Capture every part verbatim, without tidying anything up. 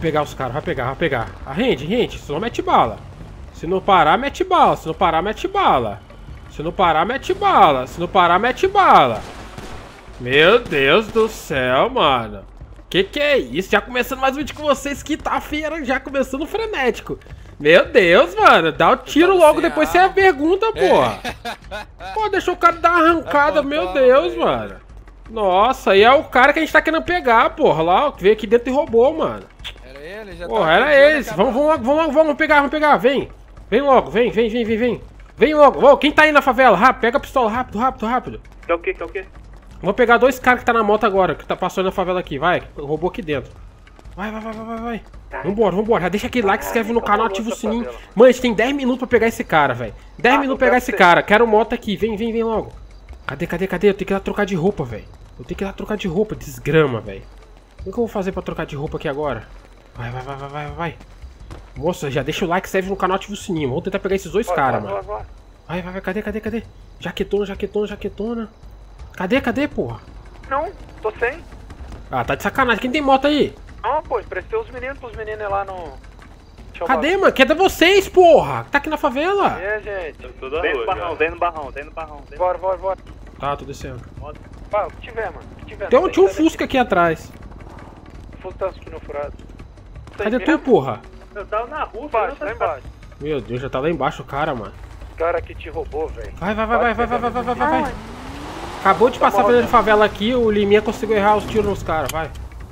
pegar os caras, vai pegar, vai pegar. Ah, rende, rende, senão mete bala. Se não parar, mete bala. Se não parar, mete bala. Se não parar, mete bala. Se não parar, mete bala. Meu Deus do céu, mano. Que que é isso? Já começando mais um vídeo com vocês, quinta-feira, já começando frenético. Meu Deus, mano. Dá o tiro logo, depois você pergunta, porra. Pô, deixou o cara dar uma arrancada, meu Deus, mano. Nossa, aí é o cara que a gente tá querendo pegar, porra. Lá, veio aqui dentro e roubou, mano. Era ele, já porra, era eles. Vamos, vamos, vamos logo, vamos pegar, vamos pegar, vem. Vem logo, vem, vem, vem, vem, vem. Vem logo. Ô, quem tá aí na favela? Rápido, pega a pistola, rápido, rápido, rápido. Que é o que, que é o que? Vou pegar dois caras que tá na moto agora, que tá passando na favela aqui, vai. Roubou aqui dentro. Vai, vai, vai, vai, vai, vai. Vambora, vambora. Já deixa aquele like, se inscreve no canal, ativa o sininho. Mano, a gente tem dez minutos pra pegar esse cara, velho. dez minutos pra pegar esse cara. Quero moto aqui. Vem, vem, vem logo. Cadê, cadê, cadê? Eu tenho que ir lá trocar de roupa, velho. Eu tenho que ir lá trocar de roupa, desgrama, velho. O que eu vou fazer pra trocar de roupa aqui agora? Vai, vai, vai, vai, vai, vai. Moça, já deixa o like, se inscreve no canal, ativa o sininho. Vamos tentar pegar esses dois caras, mano. Vai, vai, vai, cadê, cadê, cadê? Jaquetona, jaquetona, jaquetona. Cadê, cadê, porra? Não, tô sem. Ah, tá de sacanagem. Quem tem moto aí? Não, pô, emprestei os meninos pros meninos lá no... Cadê, mano? Cadê vocês, porra? Tá aqui na favela. É, gente. Vem no barrão, vem no barrão, vem no barrão. Bora, bora, bora. Tá, tô descendo. Vai, o que tiver, mano. O que tiver. Tem um, tinha um Fusca aqui atrás. O Fusca tá no furado. Cadê tu, porra? Eu tava na rua, embaixo, lá embaixo. Meu Deus, já tá lá embaixo o cara, mano. O cara que te roubou, velho. Vai, vai, vai, vai, vai, vai, vai, vai, vai, vai, vai. Acabou de passar pela favela aqui, o Liminha conseguiu errar os tiros nos caras, vai.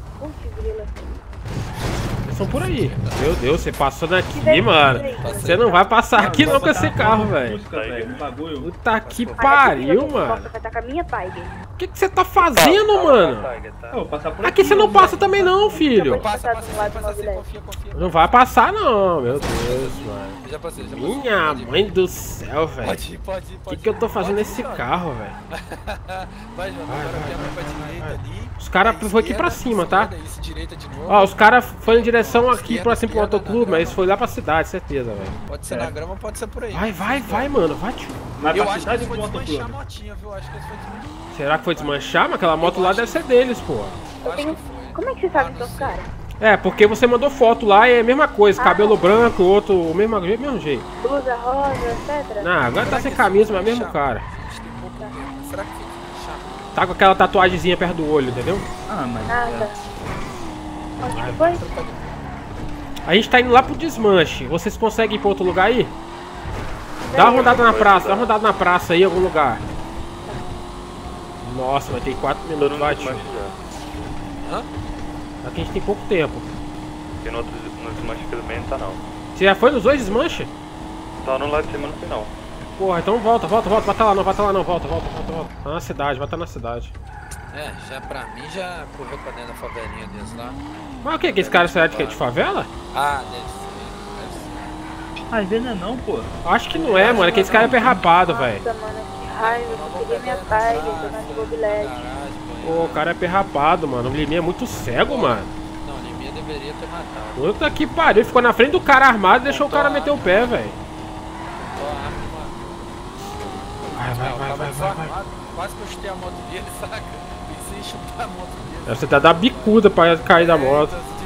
Eles são por aí. Meu Deus, você passou daqui, mano. Você não vai passar aqui não com esse carro, velho. Puta que pariu, mano. O que que você tá fazendo, mano? Aqui você não passa também não, filho. Não vai passar não, meu Deus, mano. Minha mãe do céu, velho. O que que eu tô fazendo nesse carro, velho? Vai, vai, vai. Os caras foram aqui pra cima, tá? Ó, os caras foram em direção aqui pra cima pro motoclube, mas foi lá pra cidade, certeza, velho. Pode ser na grama, pode ser por aí. Vai, vai, vai, mano. Vai, tio. Eu acho que foi desmanchar a motinha, viu? Acho que foi desmanchar. Será que foi desmanchar? Mas aquela moto lá deve ser deles, pô. Como é que você sabe que são os caras? É, porque você mandou foto lá e é a mesma coisa, ah, cabelo branco, outro, o mesmo, mesmo jeito. Blusa rosa, etcétera. Não, agora tá sem camisa, mas é o mesmo cara. Tá com aquela tatuagemzinha perto do olho, entendeu? Ah, mas... Nada. Onde que foi? A gente tá indo lá pro desmanche. Vocês conseguem ir pra outro lugar aí? Dá uma rodada na praça, dá uma rodada na praça aí em algum lugar. Nossa, vai ter quatro minutos, vai, tio. Hã? Aqui a gente tem pouco tempo. Porque no outro desmanche que também não tá não. Você já foi nos dois desmanches? Tá no lado de cima, não sei não. Porra, então volta, volta, volta, vai tá lá não, vai tá lá não, volta, volta, volta, volta. Tá na cidade, vai tá na cidade. É, já pra mim já correu pra dentro da favelinha deles lá. Mas o que? Que esse cara sai de que é de favela? Ah, deve ser, deve ser. Às vezes não é não, pô. Acho que não é, mano, é que esse cara é perrapado, velho. Nossa, mano, que raiva, eu peguei minha Tiger, tô na de mobilete. Pô, o cara é perrapado, mano, o Liminha é muito cego, mano. Não, o Liminha deveria ter matado. Puta que pariu, ele ficou na frente do cara armado e deixou o cara meter o pé, velho. Vai, vai, vai, vai, vai, vai. Quase que eu chutei a moto dele, saca? Pensei em chutar a moto dele. Você tá dando bicuda pra cair da moto.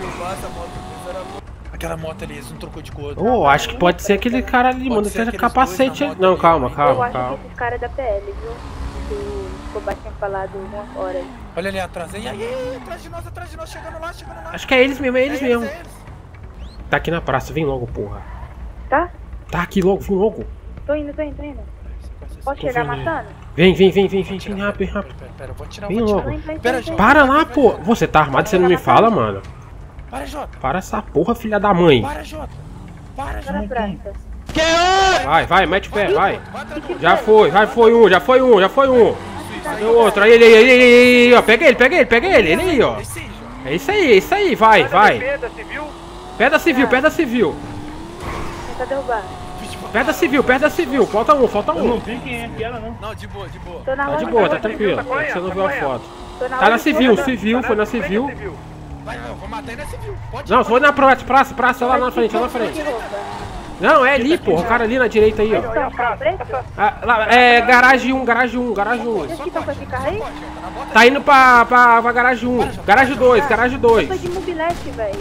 Aquela moto ali, eles não trocou de cor. Oh, acho que pode ser aquele cara ali, mano, que capacete. Não, calma, calma, Eu acho calma. que esses caras é da P L, viu? Que o Escobar tinha falado uma hora aí. Olha ali atrás, aí, aí, aí, atrás de nós, atrás de nós, chegando lá, chegando lá. Acho que é eles mesmo, é eles é mesmo. Eles, é eles. Tá aqui na praça, vem logo, porra. Tá? Tá aqui logo, vem logo. Tô indo, tô indo, tô indo. Posso chegar matando? Vem, vem, vem, vem, vem, vem, rápido, rápido. Pera, pera, eu vou tirar, Vem vou logo. tirar. Pera, Jota. Para lá, pô. Você tá armado, você não me fala, mano. Para, Jota. Para essa porra, filha da mãe. Para, Jota. Para, Tô na Jota. praça. Vai, vai, mete o pé, vai. Já foi, vai, foi um, já foi um, já foi um. Cadê o outro? Aí, ele aí, aí, aí, aí, ó. Pega ele, pega ele, pega ele. Ele aí, ó. É isso aí, é isso aí, vai, vai. Pedra civil? Pedra civil, pedra civil. Tá derrubado. Pedra civil, pedra civil. Falta um, falta Eu não um. sei quem é aquela, não. Não, de boa, de boa. Tô na Tá hora de boa, tá de- tranquilo. Você não viu a foto. Tô na Tá hora na de- civil, civil, foi na civil. Vai, vai, eu vou matar ele na civil. Pode Não, foi na praça, praça, praça, lá na frente, lá na frente. Que roupa? Não, é ali, porra, o cara ali na direita aí, ó. Então, carro preto? Ah, lá, é garagem um, garagem um, garagem um. Vocês que estão com esse carro aí? Tá indo pra, pra, pra garagem um, garagem dois, garagem Eu dois. tô de mobilete, velho.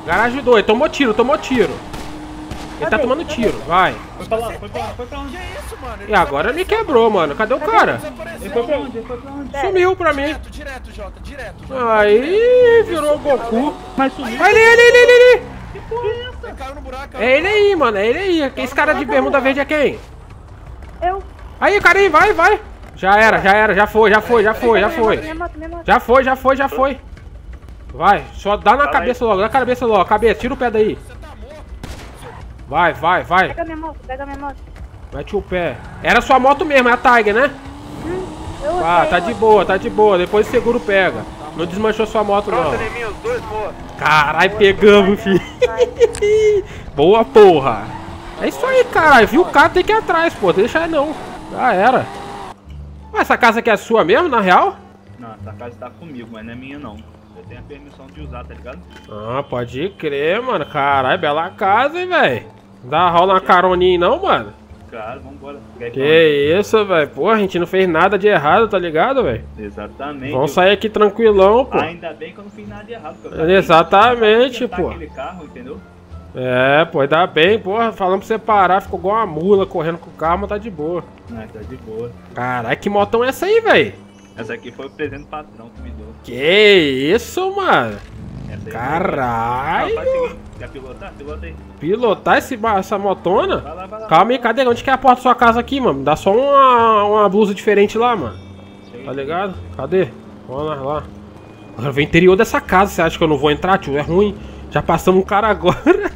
Garagem dois, tomou tiro, tomou tiro. Ele tá tomando tiro, vai. Foi pra lá, foi pra lá, foi pra onde? Que é isso, mano? E agora ele quebrou, mano. Cadê o cara? Ele foi pra onde? Ele foi pra onde? Sumiu pra mim. Direto, direto, Jota, direto. Jota. Aí, virou Goku. Mas sumiu. Olha ele, ele, ele, ele, ele. Que porra é essa? Ele caiu no buraco. caiu É no ele aí, mano, é ele aí. Esse cara de bermuda verde é quem? Eu. Aí, cara aí, vai, vai. Já era, já era, já foi, já foi, já foi, já foi. Minha moto, minha moto. Já foi, já foi, já foi. Vai, só dá na cabeça logo, dá na cabeça logo, cabeça, tira o pé daí. Você tá morto. Vai, vai, vai. Pega minha moto, pega minha moto. Mete o pé. Era sua moto mesmo, é a Tiger, né? Hum, eu Ah, sei, tá eu de sei. boa, tá de boa. Depois o seguro pega. Não desmanchou sua moto, não. Pronto, em mim, os dois mortos. Caralho, pegamos, filho. Boa, porra. É isso aí, caralho. Viu o cara, tem que ir atrás, pô. Deixa aí não. Já era. Ué, essa casa aqui é sua mesmo, na real? Não, essa casa tá comigo, mas não é minha não. Eu tenho a permissão de usar, tá ligado? Ah, pode crer, mano. Caralho, bela casa, hein, velho. Dá rola uma caroninha aí, não, mano? Claro, vambora. Quer Que isso, velho. Pô, a gente não fez nada de errado, tá ligado, velho? Exatamente. Vamos sair aqui tranquilão, pô. Ainda bem que eu não fiz nada de errado. porque eu acabei Exatamente, de tentar pô. aquele carro, entendeu? É, pô, ainda bem, porra. Falando pra você parar, ficou igual uma mula correndo com o carro, mas tá de boa. Não, tá de boa. Caralho, que motão é essa aí, velho? Essa aqui foi o presente do patrão que me deu. Que isso, mano? Essa aí Caralho. Não, faz o seguinte, quer pilotar? Pilota aí. Pilotar esse, ba- essa motona? Vai lá, vai lá. Calma aí, cadê? Onde que é a porta da sua casa aqui, mano? Dá só uma, uma blusa diferente lá, mano. Tá ligado? Cadê? Vamos lá, lá. Agora vem o interior dessa casa, você acha que eu não vou entrar, tio? É ruim. Já passamos um cara agora.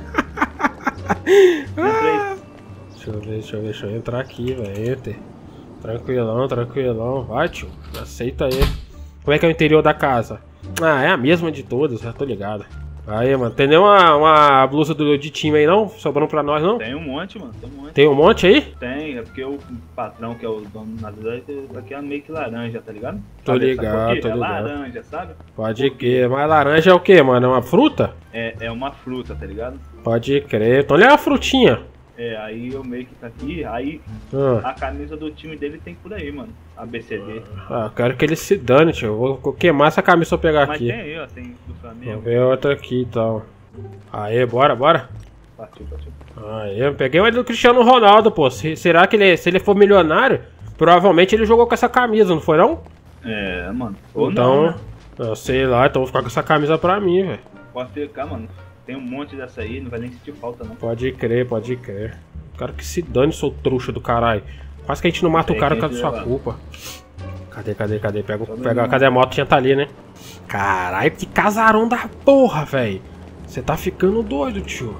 Ah. Deixa eu ver, deixa eu ver, deixa eu entrar aqui, velho. Enter. Tranquilão, tranquilão. Vai, tio. Aceita aí. Como é que é o interior da casa? Ah, é a mesma de todas, já tô ligado. Aí, mano, tem nenhuma uma blusa do, de time aí não? Sobrando pra nós, não? Tem um monte, mano. Tem um monte. Tem um monte aí? Tem, é porque o patrão, que é o dono na verdade, aqui é meio que laranja, tá ligado? Tô Sabe essa ligado, cor aqui? tô é ligado. laranja, sabe? Pode crer. Mas laranja é o que, mano? É uma fruta? É, é uma fruta, tá ligado? Pode crer. Então olha a frutinha. É, aí eu meio que tá aqui, aí Ah, a camisa do time dele tem por aí, mano. A B C D. ah, eu quero que ele se dane, tio. Eu vou, vou queimar essa camisa se eu pegar Mas aqui. tem aí, ó, tem do Vou Flamengo. ver outra aqui então. Aê, bora, bora. Partiu, partiu. Aê, eu peguei o do Cristiano Ronaldo, pô. Se- será que ele, se ele for milionário, provavelmente ele jogou com essa camisa, não foi não? É, mano. Ou Então, não, né? eu sei lá, então vou ficar com essa camisa pra mim, velho. Pode ficar, mano. Tem um monte dessa aí, não vai nem sentir falta, não. Pode crer, pode crer. Quero que se dane, seu trouxa do caralho. Quase que a gente não mata o Tem cara que por causa da sua levar. culpa. Cadê, cadê, cadê? Pega, o- Só pega, mesmo. cadê a moto? Tinha tá ali, né? Caralho, que casarão da porra, velho. Você tá ficando doido, tio.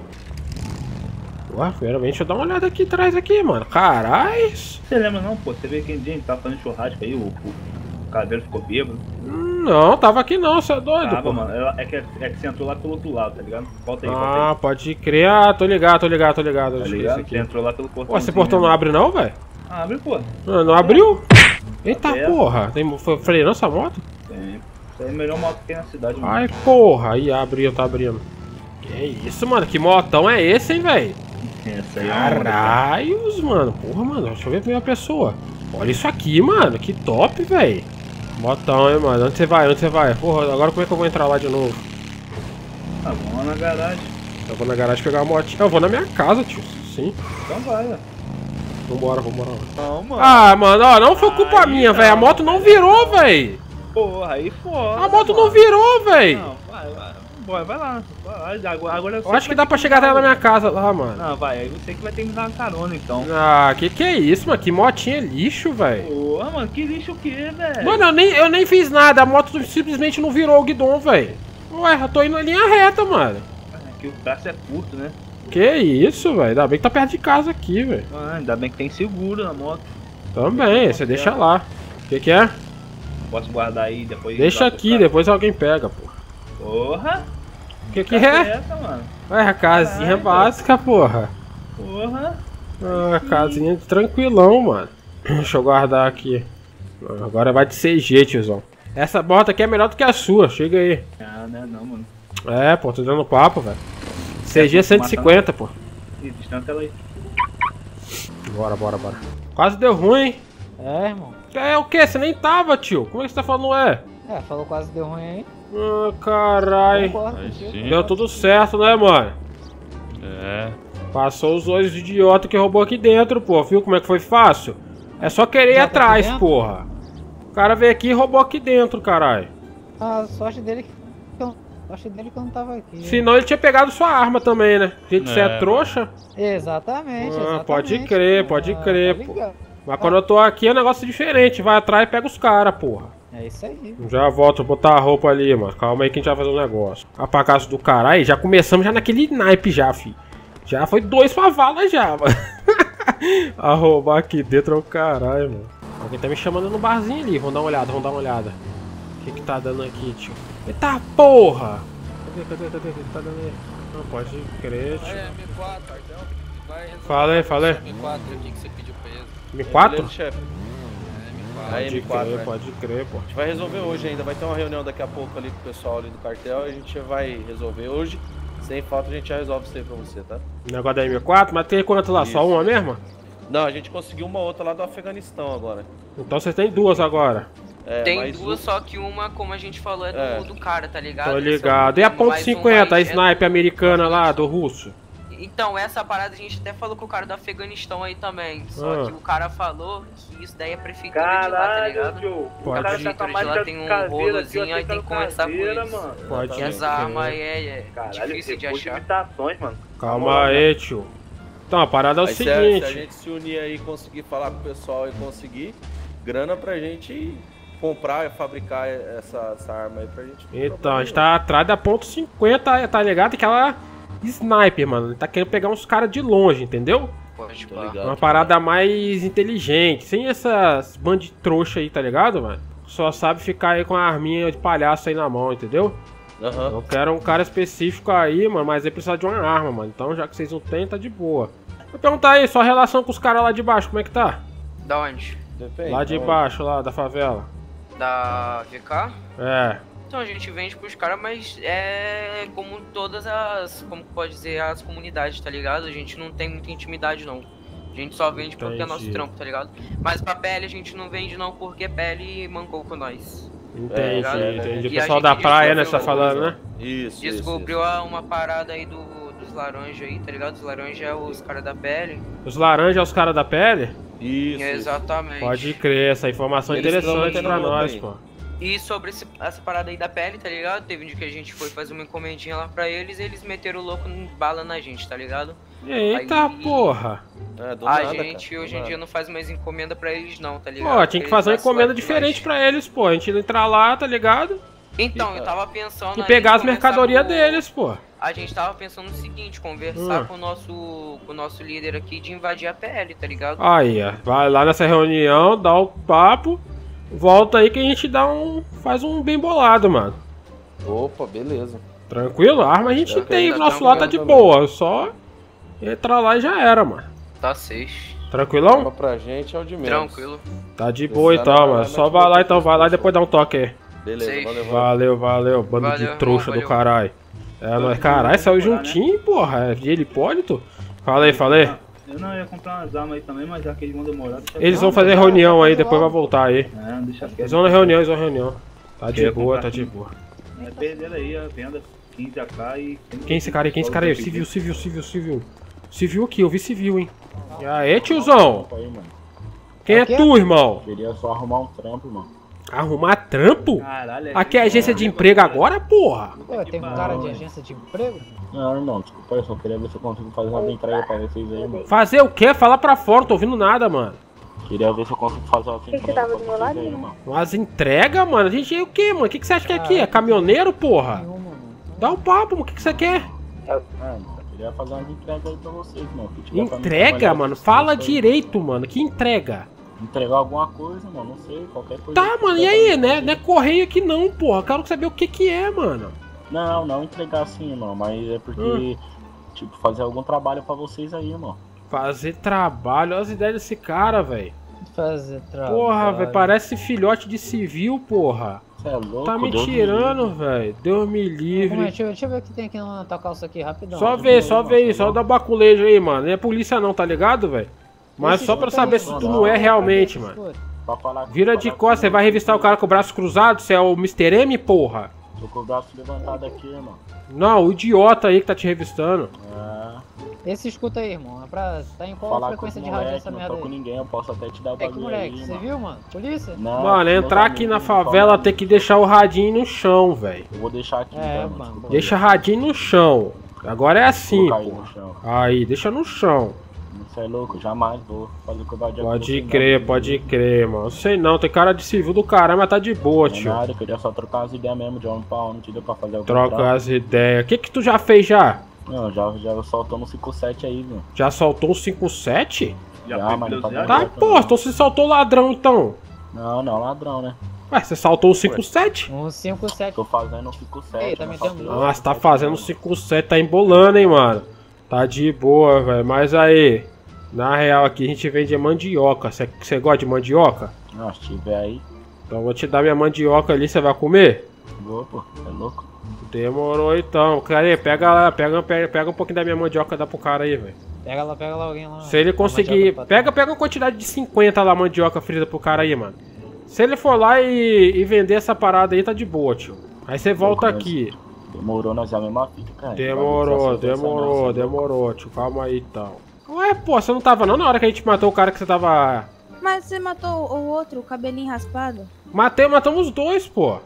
Ué, primeiramente, deixa eu dar uma olhada aqui atrás aqui, mano. Caralho. Você lembra não, pô? Você vê aquele dia a gente tava fazendo churrasco aí, o, o, o cabelo ficou bêbado. Não, tava aqui não, você é doido, Tava, pô. mano. É, é que, é que você entrou lá pelo outro lado, tá ligado? Volta aí, volta Ah, aí. pode crer. Ah, tô ligado, tô ligado, tô ligado. Tá Acho que é ligado? esse Você aqui. entrou lá pelo portão. Ué, esse portão não abre não, velho? Abre, pô. Não, não abriu? Eita aberto. porra. Tem, foi freio essa moto? Tem. Isso aí é a melhor moto que tem na cidade, mano. Ai, porra. Aí abriu, tá abrindo. Que isso, mano? Que motão é esse, hein, velho? Essa aí é uma onda, cara. Caralhos, mano. Porra, mano. Deixa eu ver a primeira pessoa. Olha isso aqui, mano. Que top, velho. Motão, hein, mano. Onde você vai? Onde você vai? Porra, agora como é que eu vou entrar lá de novo? Tá bom, na garagem. Eu vou na garagem pegar uma motinha. Eu vou na minha casa, tio. Sim. Então vai, ó. Vambora, vambora. Não, mano. Ah, mano, ó. Não foi culpa Aí minha, não, velho. A moto não velho. virou, velho. Porra, aí foda. A moto não mano. virou, velho. Não, vai, vai. Vai, vai lá. Vai, agora, agora Eu acho que dá pra chegar até na minha casa lá, mano. Não, vai, aí você que vai ter que me dar uma carona, então. Ah, que que é isso, mano? Que motinha lixo, velho. Porra, mano, que lixo o quê, velho? Mano, eu nem, eu nem fiz nada. A moto simplesmente não virou o guidão, velho. Ué, eu tô indo em linha reta, mano. Aqui o braço é curto, né? Que isso, velho. Ainda bem que tá perto de casa aqui, velho. Ah, ainda bem que tem seguro na moto. Também, você deixa lá. Que que é? Posso guardar aí depois. Deixa joga aqui, pra- depois alguém pega, pô. Porra! Que que Tá é? essa, mano? Ué, a casinha Caralho. básica, porra. Porra! Ah, casinha de tranquilão, mano. Deixa eu guardar aqui. Agora vai de C G, tiozão. Essa bota aqui é melhor do que a sua, chega aí. Ah, não é não, mano. É, pô, tô dando papo, velho. C G cento e cinquenta, pô. Ih, distância ela aí. Bora, bora, bora. Quase deu ruim, hein? É, irmão. É o quê? Você nem tava, tio. Como é que você tá falando é? É, falou quase deu ruim aí. Ah, carai. Concordo contigo. Deu tudo certo, né, mano? É. Passou os dois idiotas que roubou aqui dentro, pô. Viu como é que foi fácil? É só querer ir Já tá atrás, aqui dentro? porra. O cara veio aqui e roubou aqui dentro, caralho. A sorte dele que eu, sorte dele que eu não tava aqui. Senão ele tinha pegado sua arma também, né? A gente, você é É, trouxa. Exatamente, Ah, exatamente. pode crer, pode Ah, crer, tá pô. ligado. Mas quando eu tô aqui é um negócio diferente. Vai atrás e pega os caras, porra. É isso aí. Já volto, vou botar a roupa ali, mano. Calma aí que a gente vai fazer um negócio. A pra casa do caralho, já começamos já naquele naipe já, fi. Já foi dois pra vala já, mano. A roubar aqui dentro é o caralho, mano. Alguém tá me chamando no barzinho ali. Vamos dar uma olhada, vamos dar uma olhada. O que que tá dando aqui, tio? Eita porra! Cadê, cadê, cadê? O que tá dando aí? Não pode crer, Vai, tio. M quatro, Ardel. Vai resolver Fala aí, fala aí. M quatro aqui que você pediu pra ele. M quatro? Beleza, chefe. É, M quatro. Aí, Pode M quatro, crer, né? pode crer, pô. A gente vai resolver hoje ainda. Vai ter uma reunião daqui a pouco ali com o pessoal ali do cartel. E a gente vai resolver hoje. Sem falta a gente já resolve isso aí pra você, tá? O negócio da M quatro, mas tem quanto lá? Só Isso. uma mesmo? Não, a gente conseguiu uma outra lá do Afeganistão agora. Então você tem duas agora. É, Tem mais duas, um- só que uma, como a gente falou, é do, É. do cara, tá ligado? Tô Esse é o ligado. E a problema, ponto mais um cinquenta, a mais- sniper americana lá, do russo? Então, essa parada a gente até falou com o cara do Afeganistão aí também. Só Ah. que o cara falou que isso daí é prefeitura de lá, tá Caralho, ligado? Joe. Pode. O cara A tá prefeitura com a de máquina lá de tem um caveira aqui, rolozinho, ó, aí tem que conversar com caveira, eles. mano. Pode E as crer. armas aí é, é Caralho, difícil de depois de achar. limitações, mano. Calma aí, tio. Então, a parada é o Aí, se, a, se a seguinte. gente se unir aí e conseguir falar com o pessoal e conseguir grana pra gente comprar e fabricar essa, essa arma aí pra gente. Então, a gente tá atrás da ponto cinquenta, tá ligado? Aquela sniper, mano. Ele tá querendo pegar uns caras de longe, entendeu? Pode Tô pá. ligado. Uma parada mais inteligente. Sem essas bandas de trouxa aí, tá ligado, mano? Só sabe ficar aí com a arminha de palhaço aí na mão, entendeu? Aham. Eu quero um cara específico aí, mano, mas ele precisa de uma arma, mano. Então, já que vocês não tem, tá de boa. Vou perguntar aí, sua relação com os caras lá de baixo, como é que tá? Da onde? Depende. Lá de Então, baixo, lá da favela. Da V K? É. Então a gente vende pros caras, mas é como todas as, como pode dizer, as comunidades, tá ligado? A gente não tem muita intimidade não. A gente só vende porque é Entendi. nosso trampo, tá ligado? Mas pra pele a gente não vende não, porque pele mancou com nós. Entendi, É, entendi. O e a pessoal gente da praia, né, descobriu você tá falando, né? Isso, Descobriu isso, a- uma parada aí do, dos laranjas aí, tá ligado? Os laranjas é os caras da pele. Os laranjas, os caras da pele? isso. Isso, Exatamente. Pode crer, essa informação é Eles interessante estão pra metendo nós, louco pô. E sobre esse- essa parada aí da pele, tá ligado? Teve um dia que a gente foi fazer uma encomendinha lá pra eles, eles meteram o louco em bala na gente, tá ligado? Eita Aí- porra. É, do A nada, gente cara, do hoje em nada. dia não faz mais encomenda pra eles não, tá ligado? Pô, tinha que Eles fazer uma vacilam encomenda com diferente nós. pra eles, pô. A gente entrar lá, tá ligado? Então, eu tava pensando E aí pegar as conversar mercadorias com- deles, pô. A gente tava pensando no seguinte, conversar Hum. com o nosso com o nosso líder aqui de invadir a P L, tá ligado? Aí, ó. Vai lá nessa reunião, dá o papo. Volta aí que a gente dá um. Faz um bem bolado, mano. Opa, beleza. Tranquilo? A arma a gente Ok, tem, tá nosso lado tá de tranquilo boa. Só entrar lá e já era, mano. Tá seis. Tranquilão? Arma pra gente é o de menos. Tranquilo. Tá de boa Precisar então, não, mano. não, Só não, vai não, lá não, então, não, vai lá e não, depois dá um toque aí. Beleza, Safe. valeu, valeu. Valeu, valeu. Bando Valeu, de irmão, trouxa do valeu. caralho. É, nós, caralho, saiu juntinho, porra. É de Hipólito? Fala aí, fala aí. Eu não ia comprar umas armas aí também, mas já que eles vão demorar, deixa Eles vão quieto. fazer reunião aí, depois vai voltar aí. É, deixa quieto. Eles vão na reunião, eles vão na reunião. Tá de Quer boa, comprar tá de aqui? boa. É, perderam aí a venda, quinze A K e... Quem é esse cara aí? Quem é esse cara aí? Civil, civil, civil, civil. Civil aqui, eu vi civil, hein. E aí, tiozão? Aí, mano. Quem é Aqui? tu, irmão? Queria só arrumar um trampo, mano. Arrumar trampo? Caralho, Aqui é agência de emprego agora, porra? Pô, tem um cara de agência de emprego? Não, irmão, desculpa, eu só queria ver se eu consigo fazer uma entrega pra vocês aí, mano. Fazer o quê? Fala pra fora, não tô ouvindo nada, mano. Queria ver se eu consigo fazer uma que você entrega tava pra do meu vocês lado, aí, né? mano. Umas entregas, mano? A gente é o quê, mano? O que, que você acha que é aqui? É caminhoneiro, porra? Nenhuma, mano. Dá o papo, mano. O que, que você quer? Mano, eu queria fazer uma entrega aí pra vocês, mano. Que tiver pra mim Entrega, trabalhar mano? com Fala vocês aí. direito, mano. Que entrega? Entregar alguma coisa, mano, não sei, qualquer coisa. Tá, mano, e aí, né? Não é correio aqui não, porra. Quero saber o que que é, mano. Não, não entregar assim, mano, mas é porque, Hum. tipo, fazer algum trabalho pra vocês aí, mano. Fazer trabalho. Olha as ideias desse cara, velho. Fazer trabalho. Porra, velho. Parece filhote de civil, porra. Você é louco, Tá me Deus tirando, livre. velho. Deus me Calma aí, livre. deixa, eu- deixa eu ver o que tem aqui na tua calça aqui, rapidão. Só Deixa ver, eu só ver, ver mano. aí. Só dá baculejo aí, mano. Não é polícia não, tá ligado, velho? Mas Esse só pra escuta aí, saber se mano. tu não é realmente, Escuta, mano. escuta. Pra falar, Vira de falar costas, você vai revistar o cara com o braço cruzado? Você é o mister M, porra? Tô tô com o braço levantado aqui, irmão. Não, o idiota aí que tá te revistando. É. Esse escuta aí, irmão. É pra. Tá em qual Falar com frequência os de rádio moleques, essa não merda tô com aí? ninguém, eu posso até te dar o É que bagulho moleque, aí, você mano. viu, mano? Polícia? Não, Mano, meus entrar aqui na amigos favela falam- tem que deixar o radinho no chão, velho. Eu vou deixar aqui, É, então, mano. desculpa. Deixa radinho no chão. Agora é assim, Vou cair pô. no chão. Aí, deixa no chão. Você é louco, jamais vou fazer covardia com Pode você, crer, não. pode crer, mano. Sei não, tem cara de civil do caramba, mas tá de boa, Não é tio. nada, eu queria só trocar umas ideias mesmo de homem pra homem, te deu pra fazer algum Troca trampo. as ideias. O que que tu já fez já? Não, já, já soltou no cinco sete aí, viu? Já soltou um cinco sete? Já Já, foi mas não tá bronzeado? dando. Tá, pô, então você soltou ladrão, então. Não, não, ladrão, né? Ué, você saltou um cinco sete? Um cinco sete. Tô fazendo um cinco sete. Ei, tá mas metendo só que- Nossa, tá fazendo cinco sete, tá embolando, hein, mano. Tá de boa, velho. Mas aí, na real aqui a gente vende mandioca. Você gosta de mandioca? Não, se tiver aí, Então eu vou te dar minha mandioca ali, você vai comer? vou, pô, é louco. Demorou então. Cara, pega lá, pega, pega, pega um pouquinho da minha mandioca e dá pro cara aí, velho. Pega lá, pega lá alguém lá. Se ele Dá conseguir. mandioca pra Pega, pega uma quantidade de cinquenta lá mandioca frita pro cara aí, mano. Se ele for lá e, e vender essa parada aí, tá de boa, tio. Aí você volta Louco, aqui. Demorou, nós é a mesma fita, cara. Demorou, demorou, demorou, tio. Calma aí então. Ué, pô, você não tava não na hora que a gente matou o cara que você tava. Mas você matou o outro, o cabelinho raspado? Matei, matamos os dois, pô.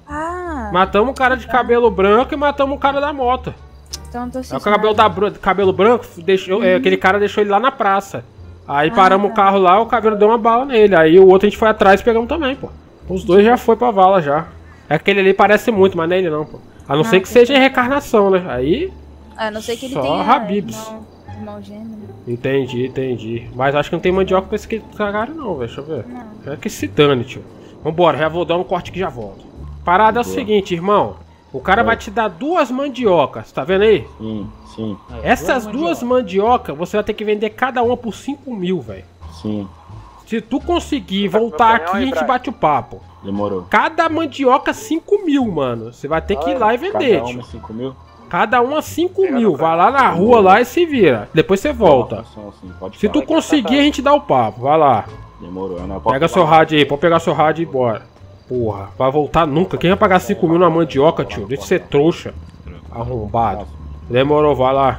Ah, Matamos o cara de cabelo branco e matamos o cara da moto. então eu tô É o assistindo. cabelo, da, br- cabelo branco, deixou, é, aquele cara deixou ele lá na praça. Aí paramos o carro lá, o cabelo deu uma bala nele. Aí o outro a gente foi atrás e pegamos também, pô. Os dois já foi pra vala já. É aquele ali parece muito, mas não é ele não, pô. A não Ah, ser que que seja reencarnação, né? Aí, A não ser que ele Só tenha Habibs. irmão, irmão gêmeo. entendi, entendi. Mas acho que não tem mandioca pra esse cara não, velho. Deixa eu ver. Não. É que se dane, tio. Vambora, já vou dar um corte que já volto. Parada é o Boa. seguinte, irmão. O cara vai te dar duas mandiocas, tá vendo aí? Sim, sim, Aí, Essas duas mandioca. mandiocas, você vai ter que vender cada uma por cinco mil, velho. sim. Se tu conseguir voltar aqui, a gente bate o papo. Demorou. Cada mandioca cinco mil, mano. Você vai ter que ir lá e vender, Cada tio. uma cinco mil? Cada uma cinco mil. Vai lá na rua lá e se vira. Depois você volta. Assim, assim, pode Se tu falar. conseguir, a gente dá o papo. Vai lá. Demorou, eu não posso Pega seu rádio aí. Pode pegar seu rádio e ir embora. Porra, vai voltar nunca. Quem vai pagar cinco mil na mandioca, tio? Deixa de ser trouxa. Arrombado. Demorou, vai lá.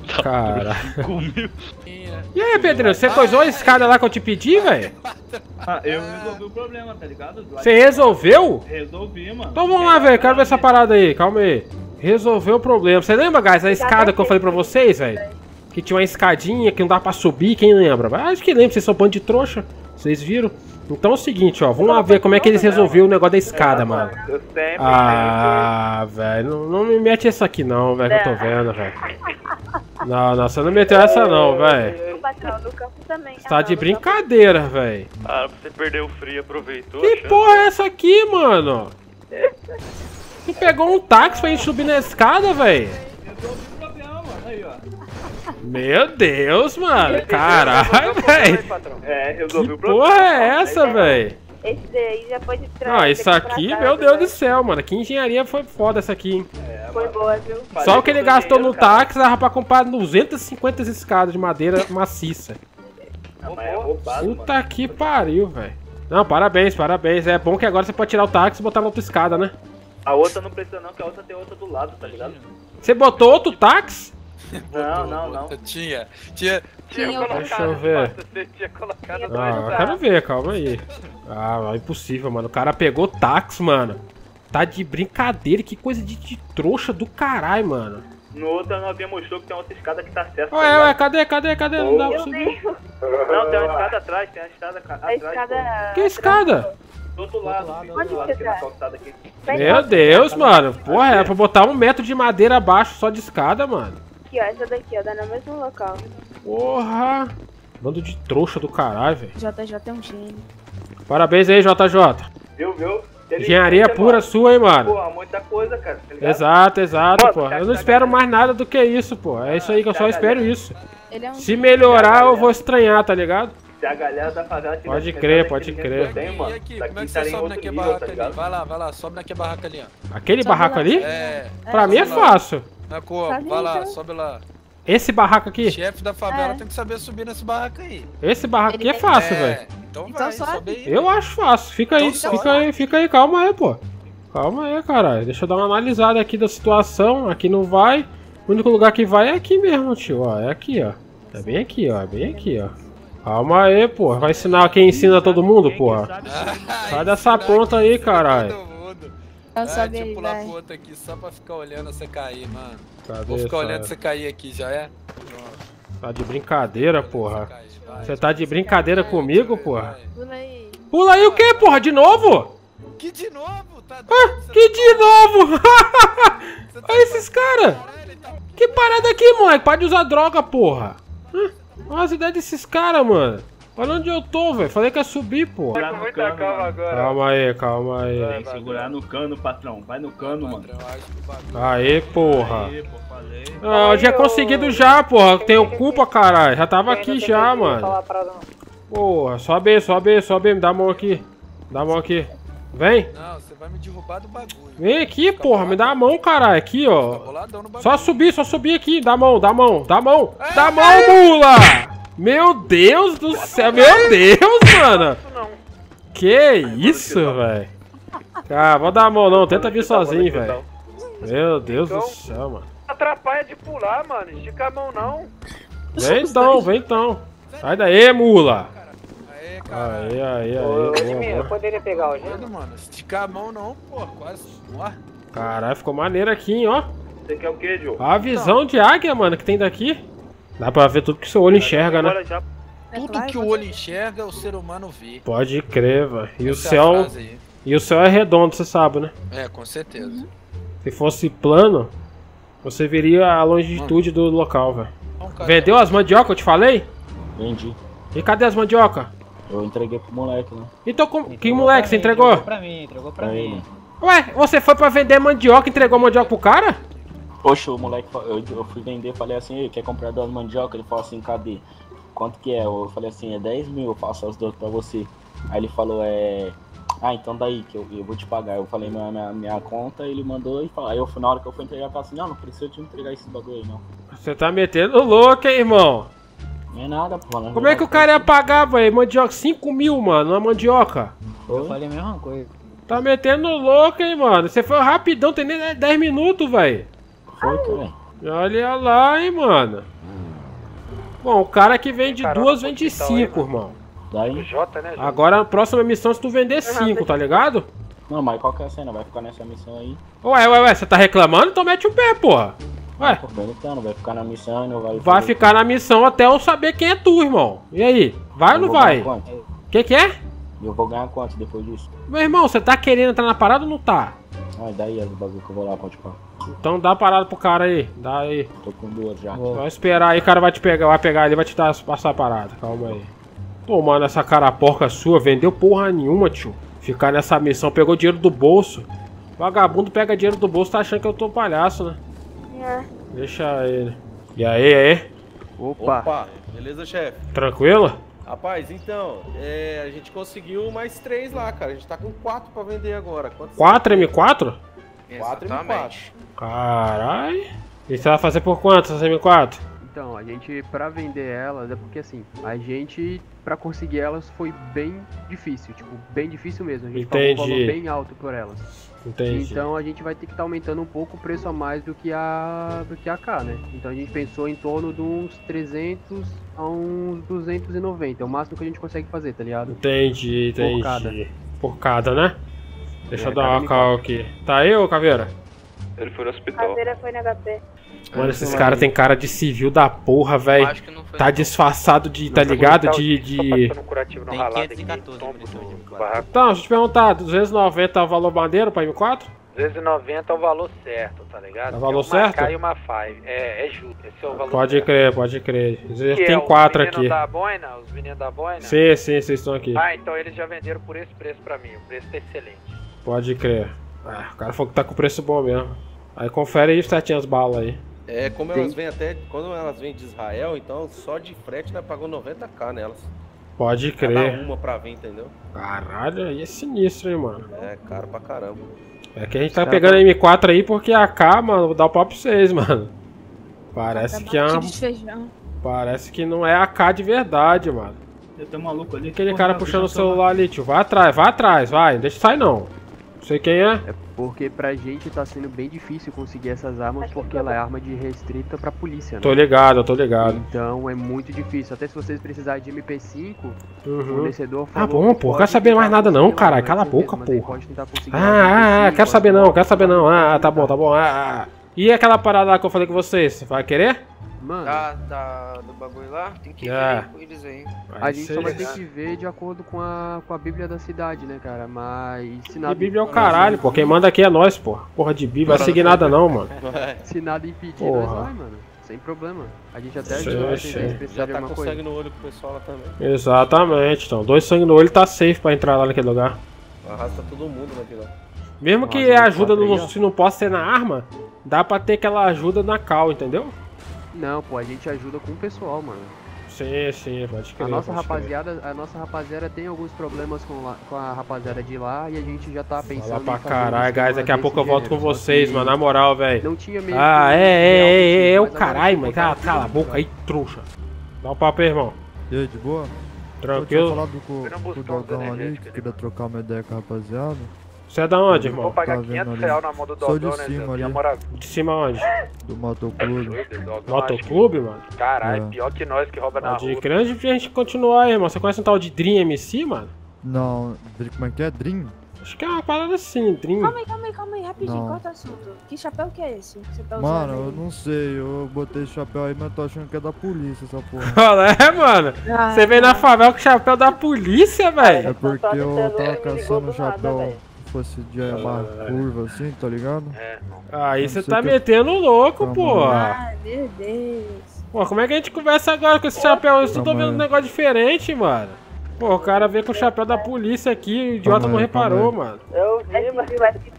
Cara. E aí, Pedrinho, você coisou a escada lá que eu te pedi, velho? Ah, eu resolvi o problema, tá ligado? Você resolveu? Resolvi, mano. Então vamos lá, velho. Quero ver essa parada aí. Calma aí. Resolveu o problema. Você lembra, guys, a escada que eu falei pra vocês, velho? Que tinha uma escadinha que não dava pra subir. Quem lembra? Acho que lembra. Vocês são bando de trouxa. Vocês viram? Então é o seguinte, ó. Vamos lá ver como é que eles resolveram o negócio da escada, mano. Eu sempre, Ah, velho. Não, não me mete essa aqui não, velho. Que eu tô vendo, velho. Não, não. Você não meteu essa não, velho. O patrão do campo também. Você tá Ah, de não, do brincadeira, velho. Ah, você perdeu o frio, aproveitou. Que achando- porra é essa aqui, mano? Tu pegou um táxi pra gente subir na escada, velho? resolvi o problema, mano. Aí, ó. Meu Deus, mano. Caralho, velho. É, resolvi Que o problema. porra é essa, velho? Esse daí já foi de trás. Não, tem isso que aqui, comprar meu casa, Deus do né? céu, mano. Que engenharia foi foda essa aqui, hein? Foi boa, viu? Só o que ele gastou no cara. táxi dava pra comprar duzentas e cinquenta escadas de madeira maciça. Não, mas é roubado, mano. Puta que pariu, velho. Não, parabéns, parabéns. É bom que agora você pode tirar o táxi e botar na outra escada, né? A outra não precisa não, que a outra tem outra do lado, tá ligado? Você botou outro táxi? Não, não, não. Tinha, tinha. Tinha outro Deixa eu ver. Você tinha colocado Ah, eu quero ver, calma aí. Ah, é impossível, mano. O cara pegou táxi, mano. Tá de brincadeira, que coisa de, de trouxa do caralho, mano. No outro a novinha mostrou que tem outra escada que tá certa. Ué, ué, cadê, cadê, cadê? Não dá pra Meu subir. Deus. Não, tem uma escada atrás, tem uma escada ca- A atrás. escada... Que escada? pô. Do outro lado, lado, filho, do do outro outro lado lado. aqui na calçada aqui. Meu Deus, mano. Porra, é pra botar um metro de madeira abaixo só de escada, mano. Aqui, ó. Essa daqui, ó. Dá no mesmo local. Porra. Bando de trouxa do caralho, velho. J J é um gênio. Parabéns aí, J J. Viu, viu? Ele- Engenharia ele- pura sua, hein, mano. Porra, muita coisa, cara, tá ligado? Exato, exato, Mano, pô. tá- Eu não tá- espero mais nada do que isso, pô. É isso aí que eu só espero isso. Ele é um Se melhorar, eu vou estranhar, tá ligado? Se a galera da favela tivesse Pode pensado crer, na pode inteligência crer. que eu tenho, E mano, aqui, daqui como é que estaria você em sobe outro naquele nível, barraco tá ali? ligado? Vai lá, vai lá, sobe naquele barraco ali, ó. Aquele Sobe barraco lá. ali, É, pra mim é sobe lá. fácil. Na cor, Sobe vai aí, lá, então. sobe lá. Esse barraco aqui, Chefe da favela É. tem que saber subir nesse barraco aí. esse barraco aqui Ele é tem- fácil, É, velho. Então Então vai, sobe. sobe aí. Eu acho fácil. Fica aí, Então fica sobe. aí, fica aí, calma aí, pô. Calma aí, caralho. Deixa eu dar uma analisada aqui da situação. Aqui não vai. O único lugar que vai é aqui mesmo, tio. Ó, é aqui, ó. É bem aqui, ó. É bem aqui, ó. Calma aí, porra. Vai ensinar quem ensina todo mundo, porra. Sai dessa ponta aí, caralho. Não Ah, sabe deixa eu ele, pular vai. pro outro aqui só pra ficar olhando você cair, mano. Cadê Vou ficar essa- olhando você cair aqui, já é? Pronto. Tá de brincadeira, porra. Cair, vai. Você tá de brincadeira comigo, porra? Pula aí. Pula aí o quê, porra? De novo? Que de novo? Tá Ah, doido? Você que tá- de novo? você tá Olha esses caras. Caralho, tá- Que parada aqui, moleque? Para de usar droga, porra. Hã? Olha as ideias desses caras, mano. Olha onde eu tô, velho. Falei que ia subir, porra. Segurar no cano, mano. Calma aí, calma Tem aí. que segurar no cano, patrão. Vai no cano, mano. Patrão, acho que o bagulho- Aí, porra. Aí, pô, falei. Ah, eu tinha conseguido já, porra. Tenho culpa, caralho. Já tava aqui já, mano. Porra, sobe aí, sobe aí, sobe aí. Me dá a mão aqui. Dá a mão aqui. Vem. Não, você vai me derrubar do bagulho. Vem aqui, porra. Me dá a mão, caralho. Aqui, Fica ó. boladão no bagulho. Só subir, só subir aqui. Dá a mão, dá a mão, dá a mão. Dá a mão, mula! Meu Deus do céu. Meu Deus, mano. Que isso, velho. Ah, vou dar a mão não. Tenta vir sozinho, velho. Meu Deus do céu, mano. Atrapalha de pular, mano. Estica a mão, não. Vem então, vem então. Sai daí, mula. Aê, caralho. Aí, aí, aí. Boa, boa. poderia pegar o Doido, mano. Esticar a mão não, pô. Quase. Ó. Caralho, ficou maneiro aqui, hein, ó. Você quer o quê, Joe? A visão de águia, mano, que tem daqui. Dá pra ver tudo que seu olho enxerga, né? Agora já. Tudo que o olho enxerga, o ser humano vê. Pode crer, velho. E o Essa é a céu. frase aí. E o céu é redondo, você sabe, né? É, com certeza. Se fosse plano, você veria a longitude do local, velho. Vamos, cara. Vendeu as mandioca, eu te falei? Vendi. E cadê as mandioca? Eu entreguei pro moleque, né? Então, com... que moleque você entregou? Entregou pra mim, entregou pra Pra mim. ele. Ué, você foi pra vender mandioca e entregou a mandioca pro cara? Poxa, o moleque, fa- eu, eu fui vender, falei assim, "Ei, quer comprar duas mandioca?" Ele falou assim, cadê? Quanto que é? Eu falei assim, é dez mil, eu faço as duas pra você. Aí ele falou, é... Ah, então daí, que eu, eu vou te pagar. Eu falei minha, minha, minha conta, ele mandou e falou. Aí eu, fui- na hora que eu fui entregar, eu falei assim, não, não precisa te entregar esse bagulho aí, não. Você tá metendo louco, hein, irmão? Não é nada, pô. na Como é que o verdade, cara ia pagar, velho? Mandioca, cinco mil, mano, uma mandioca. Eu foi. falei a mesma coisa. Tá metendo louco, hein, mano? Você foi rapidão, tem nem dez minutos, velho. Foi, cara. Olha lá, hein, mano. Bom, o cara que vende Caramba, duas vende hospital, cinco, hein, irmão. Daí... Jota, né? Jota? Agora a próxima missão é se tu vender cinco, tá ligado? Não, mas qual que é a cena? Vai ficar nessa missão aí? Ué, ué, ué, você tá reclamando? Então mete o pé, porra. Ué, Tô perguntando, vai ficar na missão e não vai... vai ficar na missão até eu saber quem é tu, irmão. E aí? Vai ou Eu não vou vai? ganhar quanto? Que que é? Eu vou ganhar quanto depois disso? Meu irmão, você tá querendo entrar na parada ou não tá? Ah, daí as bagulho que eu vou lá, pode pá. Então dá a parada pro cara aí, dá aí. Tô com duas já. Vai esperar aí, o cara vai te pegar, vai pegar ali, vai te dar, passar a parada. Calma aí. Pô, mano, essa cara porca sua vendeu porra nenhuma, tio. Ficar nessa missão, pegou dinheiro do bolso. Vagabundo pega dinheiro do bolso, tá achando que eu tô palhaço, né? É. Deixa ele. E aí, aí? Opa, beleza, chefe? Tranquilo? Rapaz, então, é, a gente conseguiu mais três lá, cara. A gente tá com quatro pra vender agora. Quantos quatro M quatro? quatro M quatro. Caralho. E você vai fazer por quanto essa M quatro? Então, a gente, pra vender elas, é porque assim, a gente, pra conseguir elas foi bem difícil, tipo, bem difícil mesmo. A gente pagou um valor Entendi. bem alto por elas. Entendi. Então a gente vai ter que estar aumentando um pouco o preço a mais do que a do que a K, né? Então a gente pensou em torno de uns trezentos a uns duzentos e noventa, é o máximo que a gente consegue fazer, tá ligado? Entendi, entendi. Por cada. Por cada, né? Deixa É, eu dar cada uma cal aqui. Tá aí, ô Caveira? Ele foi no hospital. Caveira foi no H P. Mano, esses caras tem cara de civil da porra, velho. acho que não foi Tá não. disfarçado de, tá ligado? De. de... Passando curativo no Tem ralado quinhentos e aqui. quatorze Toma, munições de do barraco. Então, deixa eu te perguntar, duzentos e noventa é o valor bandeiro pra M quatro? duzentos e noventa é o valor certo, tá ligado? É o valor Tem uma certo? K e uma five. É, é justo. Esse é o valor Pode certo. crer, pode crer. Que Tem é, quatro os aqui. meninos da boina, os meninos da boina? Sim, sim, vocês estão aqui. Ah, então eles já venderam por esse preço pra mim. O preço tá excelente. Pode crer. Ah, o cara falou que tá com preço bom mesmo. Aí confere aí certinho as balas aí. É, como elas vêm até. Quando elas vêm de Israel, então só de frete nós pagou noventa k nelas. Pode Cada crer. uma pra vir, entendeu? Caralho, aí é sinistro, hein, mano. É caro pra caramba. É que a gente tá pegando a M quatro aí porque a K, mano, vou dar o pau pra vocês, mano. Parece que é uma... De feijão. Parece que não é a K de verdade, mano. Eu tô maluco ali. Aquele Porra, cara tá puxando o puxando celular ali, tio. Vai atrás, vai atrás, vai. Não deixa sair não. Sei quem é? É porque pra gente tá sendo bem difícil conseguir essas armas porque ela é arma de restrita pra polícia, né? Tô ligado, tô ligado. Então é muito difícil. Até se vocês precisarem de M P cinco, o Uhum. fornecedor Ah, falou bom, que pô. pode Quero saber mais tentar nada não, conseguir caralho. lá, Cala a vai ser boca, mesmo, mas ele porra. pode tentar conseguir lá Ah, no ah, ah, M P cinco, quero saber as não, motos, quero saber não. Ah, tá bom, tá? tá bom. Ah, ah. E aquela parada lá que eu falei com vocês? Vai querer? Mano, Da, da, do bagulho lá? Tem que É. ver com eles aí. a gente só vai ter ser- que ver de acordo com a, com a Bíblia da cidade, né, cara? Mas se E nada, Bíblia é o caralho, pô. Quem manda aqui é nós, pô. Porra de Bíblia, vai seguir nada não, mano. se nada impedir, Porra. nós vai, mano. Sem problema. A gente até Sei, ajuda sei. vocês se precisar Já de tá alguma com coisa. sangue no olho com o pessoal lá também. Exatamente, então. Dois sangue no olho tá safe pra entrar lá naquele lugar. Arrasta todo mundo naquele lá. Mesmo Nossa, que muito a ajuda top aí, não, ó. se não possa ser na arma, dá pra ter aquela ajuda na cal, entendeu? Não, pô, a gente ajuda com o pessoal, mano. Sim, sim, pode crer. A nossa pode crer. rapaziada, a nossa rapaziada tem alguns problemas com, lá- com a rapaziada de lá e a gente já tá pensando Fala pra em fazer um caralho, esquema guys. Daqui a desse pouco eu volto com gênero, só vocês, que mano. Na moral, velho. Não tinha meio Ah, que é, um é, é, é, é o mas agora caralho, que mano. botaram Cala, tudo cala a no boca aí, trouxa. Dá um papo aí, irmão. E aí, de boa? Eu tinha Tranquilo? falado com, Fui não com o buscar uns Dogão ali, energéticos que ali, queria trocar uma ideia com a rapaziada. Você é da onde, Vou irmão? pagar Tá vendo quinhentos ali? reais na mão do Sou de Dogão, né, cima Zé? ali. E a moral, De cima onde? Do Motoclube. doido, Dogão, acho que- Motoclube, mano? Caralho, É. pior que nós que rouba na Pode rua. crer antes de a gente continuar aí, irmão. Você conhece um tal de Dream M C, mano? Não, como é que é? Dream? Acho que é uma parada assim, Dream. Calma aí, calma aí, calma aí, rapidinho, Não. corta o assunto. Que chapéu que é esse que você tá usando Mano, aí? eu não sei, eu botei esse chapéu aí, mas eu tô achando que é da polícia essa porra. Olha, é, mano. Ah, Você veio na favela com o chapéu da polícia, É velho. porque eu tava caçando um chapéu que fosse de uma curva assim, tá ligado? É. Aí Eu você sei tá que eu- metendo louco, Calma pô. Ah, meu Deus. Pô, como é que a gente conversa agora com esse chapéu? Eu só tô Calma vendo um aí. negócio diferente, mano. Pô, o cara veio com o chapéu da polícia aqui, o idiota Calma não aí, calma reparou, aí. mano. Eu vi, mas vai se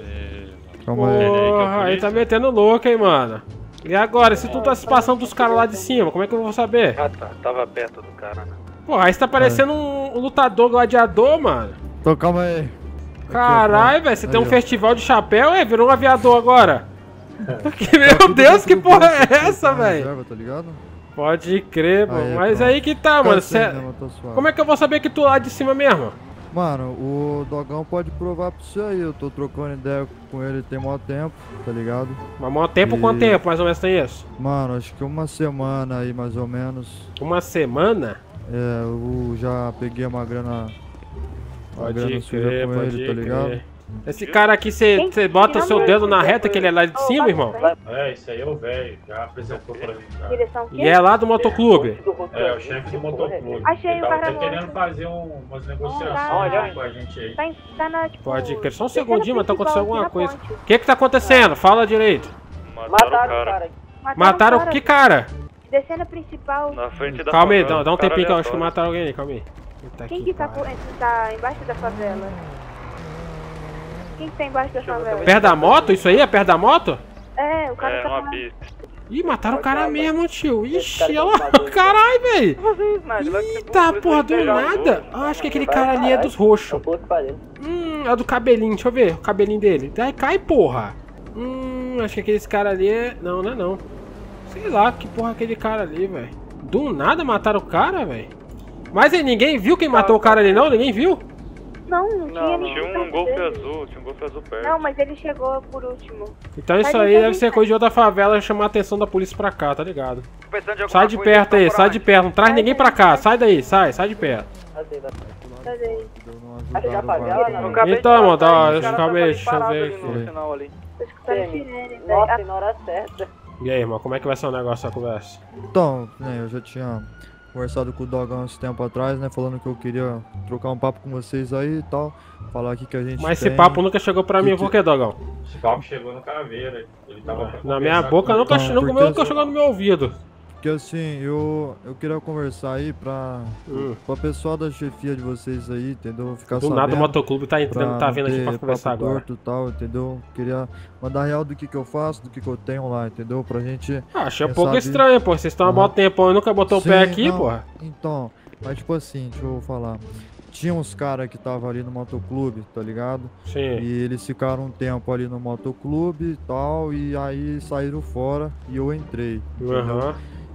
Calma aí. Porra, aí tá metendo louco, hein, mano. E agora, se tu tá se passando dos caras lá de cima, como é que eu vou saber? Ah tá, tava perto do cara, né? Porra, aí você tá parecendo um lutador gladiador, mano. Então calma aí. Caralho, velho, você tem um Aí, ó. festival de chapéu, é? Virou um aviador agora. Que- Meu Deus, que porra é essa, velho? Reserva, tá ligado? Pode crer, mano. Aí, Mas pronto. aí que tá, Fica mano. assim cê- mesmo, eu tô suave. Como é que eu vou saber que tu lá de cima mesmo? Mano, o Dogão pode provar pra você aí, eu tô trocando ideia com ele tem mó tempo, tá ligado? Mas maior tempo, E- quanto tempo mais ou menos tem isso? Mano, acho que uma semana aí mais ou menos. Uma semana? É, eu já peguei uma grana. Uma Pode grana suja crer, com pode ele, tá crer. ligado? Esse cara aqui, você bota o seu dedo na reta que ele é lá de cima, irmão? É, isso aí é o velho, já apresentou pra mim. Já. Direção E é lá do motoclube? É, o chefe do motoclube. Achei Ele o tava cara até querendo morto. fazer um- umas negociações tá. Olha. com a gente aí. Tá, em- tá na, tipo... Pode crer. Só um descendo segundinho, mas tá principal acontecendo alguma aqui coisa. na ponte. O que que tá acontecendo? Fala direito. Mataram o cara. Mataram o que cara? Descendo a principal. Na frente da Calma aí, favela, dá, dá um cara tempinho que eu acho que aleatório. mataram alguém aí, calma aí. Puta Quem que tá, pariu. co- tá embaixo da favela? Quem que tá embaixo da favela? Perto da moto? Isso aí é perto da moto? É, o cara É, tá uma falando. pista. Ih, mataram o cara mesmo, tio. Ixi, olha lá. Caralho, velho. Eita, porra, do nada. Ah, acho que aquele cara ali é dos roxos. Hum, é do cabelinho, deixa eu ver o cabelinho dele. Daí cai, porra. Hum, acho que aquele cara ali é... Não, não é não. Sei lá, que porra é aquele cara ali, velho. Do nada mataram o cara, velho. Mas aí, ninguém viu quem matou o cara ali não? Ninguém viu? Não, não tinha Não, ninguém. tinha um perto golfe dele. azul, tinha um golfe azul perto. Não, mas ele chegou por último. Então isso Mas aí então deve a ser gente- coisa de outra favela chamar a atenção da polícia pra cá, tá ligado? Pensando em alguma Sai de coisa, perto então, aí, pra sai onde? de perto. Não traz ninguém pra cá. Sai daí, sai, sai de perto. Cadê? Eu acabei de Então, mano, matar tá, ele, deixa o eu cara calma aí, tava deixa eu parado ver ali no aqui. sinal ali. Tô escutando sirene, Nossa, velho. na hora certa. E aí, irmão, como é que vai ser o negócio da conversa? Então, né, eu já tinha conversado com o Dogão esse tempo atrás, né? Falando que eu queria trocar um papo com vocês aí e tal. Falar aqui que a gente Mas tem... esse papo nunca chegou pra que mim, que- por que, Dogão? Esse papo chegou no caveira. Ele tava pra Na minha conversar boca com nunca, Então, nunca, porque- nunca chegou no meu ouvido. Porque assim, eu, eu queria conversar aí pra, Hum. pra pessoal da chefia de vocês aí, entendeu? Ficar Do sabendo. nada o motoclube tá entrando, pra tá vindo não aqui pra ter conversar papo agora. torto e tal, entendeu? Queria mandar real do que que eu faço, do que que eu tenho lá, entendeu? Pra gente... Ah, achei um quem pouco sabe- estranho, pô. Vocês estão há bom tempo e nunca botou o pé Sim, aqui, não, porra. Então, mas tipo assim, deixa eu falar. Tinha uns caras que estavam ali no motoclube, tá ligado? Sim. E eles ficaram um tempo ali no motoclube e tal, e aí saíram fora e eu entrei. entendeu? Aham.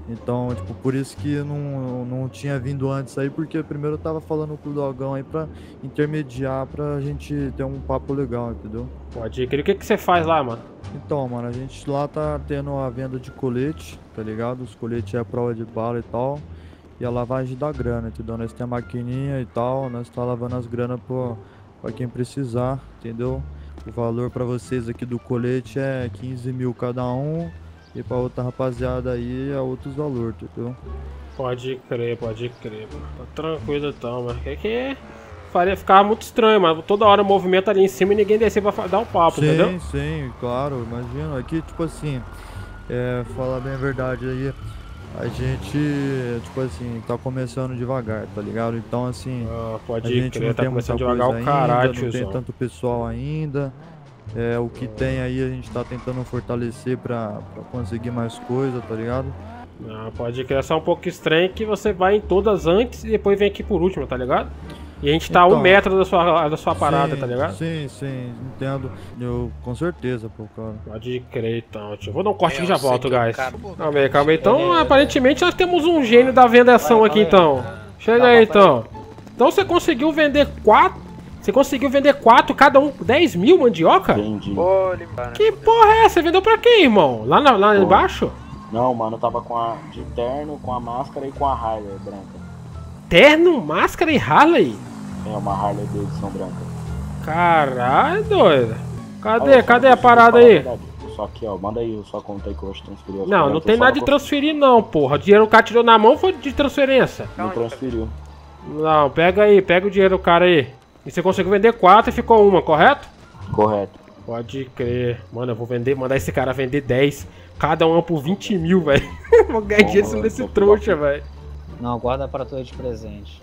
Então, tipo, por isso que não, não tinha vindo antes aí, porque primeiro eu tava falando com o Dogão aí pra intermediar pra gente ter um papo legal, entendeu? Pode ir. O que que você faz lá, mano? Então, mano, a gente lá tá tendo a venda de colete, tá ligado? Os coletes é a prova de bala e tal. E a lavagem da grana, entendeu? Nós temos a maquininha e tal, nós tá lavando as granas pra, pra quem precisar, entendeu? O valor pra vocês aqui do colete é quinze mil cada um. E pra outra rapaziada aí é outros valores, entendeu? Pode crer, pode crer, mano. Tá tranquilo então, mano. Que que faria ficar muito estranho, mano. Toda hora o movimento ali em cima e ninguém descer pra dar um papo, sim, entendeu? Sim, sim, claro, imagina. Aqui, tipo assim, é, falar bem a verdade aí, a gente, tipo assim, tá começando devagar, tá ligado? Então, assim, ah, pode a gente crer, não tá tem muita começando coisa devagar o ainda, caralho, não tiozão. tem tanto pessoal ainda. É, o que tem aí a gente tá tentando fortalecer pra, pra conseguir mais coisa, tá ligado? Não, pode crer, é só um pouco estranho que você vai em todas antes e depois vem aqui por último, tá ligado? E a gente tá a Então, um metro da sua, da sua parada, sim, tá ligado? Sim, sim, entendo. Eu, com certeza, pô, cara. Pode crer então, tio. Vou dar um corte É, aqui e já eu sei volto, que o guys. cara- Calma aí, calma aí. Então, aparentemente, nós temos um gênio da vendação aqui, então. Chega aí, então. Então você conseguiu vender quatro... Você conseguiu vender quatro, cada um dez mil mandioca? Vendi. Que porra é essa? Você vendeu pra quem, irmão? Lá, na, lá Pô. embaixo? Não, mano, eu tava com a de terno, com a máscara e com a Harley branca. Terno, máscara e Harley? É uma Harley de edição branca. Caralho, doido. Cadê? Olha, Cadê só a pra parada falar a aí? verdade, Só aqui, ó, manda aí sua conta aí que eu vou te transferir. as Não, não quarenta, tem só nada de pra- transferir não, porra. O dinheiro o cara tirou na mão foi de transferência. Não transferiu. Não, pega aí, pega o dinheiro do cara aí. E você conseguiu vender quatro e ficou uma, correto? Correto. Pode crer. Mano, eu vou vender, mandar esse cara vender dez. Cada uma por vinte mil, velho. Vou ganhar dinheiro em cima desse trouxa, velho. Não, guarda pra tu de presente.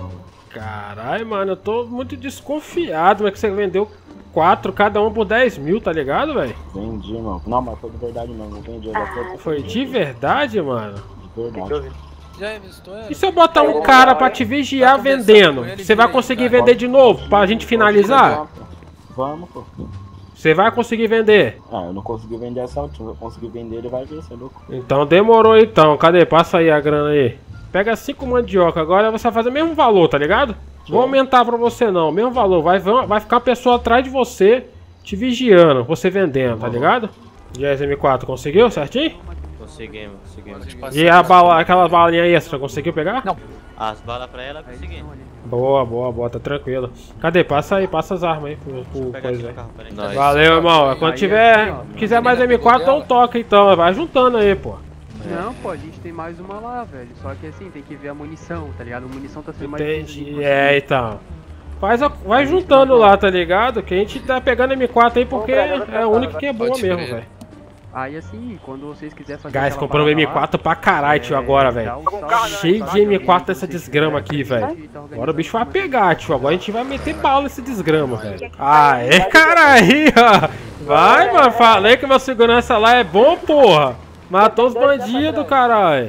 Caralho, mano, eu tô muito desconfiado, mas que você vendeu quatro, cada um por dez mil, tá ligado, velho? Vendi, mano. Não, mas foi de verdade mesmo. Eu vendi. Eu já foi Foi de verdade, mano? de verdade. James, tu é? E se eu botar um cara pra te vigiar vendendo? Você vai conseguir vender de novo pra gente finalizar? Vamos, pô. Você vai conseguir vender? Ah, eu não consegui vender essa última. Eu consegui vender, ele vai ver, você é louco. Então demorou então. Cadê? Passa aí a grana aí. Pega cinco mandioca. Agora você vai fazer o mesmo valor, tá ligado? Vou aumentar pra você não. Mesmo valor. Vai, vai ficar uma pessoa atrás de você te vigiando. Você vendendo, tá ligado? G S M quatro, conseguiu certinho? Conseguimos, conseguimos. E a bala, aquela balinha extra, conseguiu pegar? Não. As balas pra ela, conseguimos. Boa, boa, boa, tá tranquilo. Cadê? Passa aí, passa as armas aí pro, pro coisa aí. Nice. Valeu, irmão. Quando tiver, quiser mais M quatro, dá um toque então. Vai juntando aí, pô. Não, pô, a gente tem mais uma lá, velho. Só que assim, tem que ver a munição, tá ligado? A munição tá sendo mais difícil de Entendi. É, então. Faz a, vai juntando lá, tá ligado? Que a gente tá pegando M quatro aí porque é a única que é boa mesmo, velho. Aí assim, quando vocês quiserem fazer. Guys, aquela compramos parada M quatro pra caralho, tio, agora, velho. Cheio de M quatro dessa desgrama aqui, velho. Agora o bicho vai pegar, tio. Agora a gente vai meter bala nesse desgrama, velho. Ah, é, cara aí, ó. Vai, mano. Falei que meu segurança lá é bom, porra. Matou os bandidos, caralho.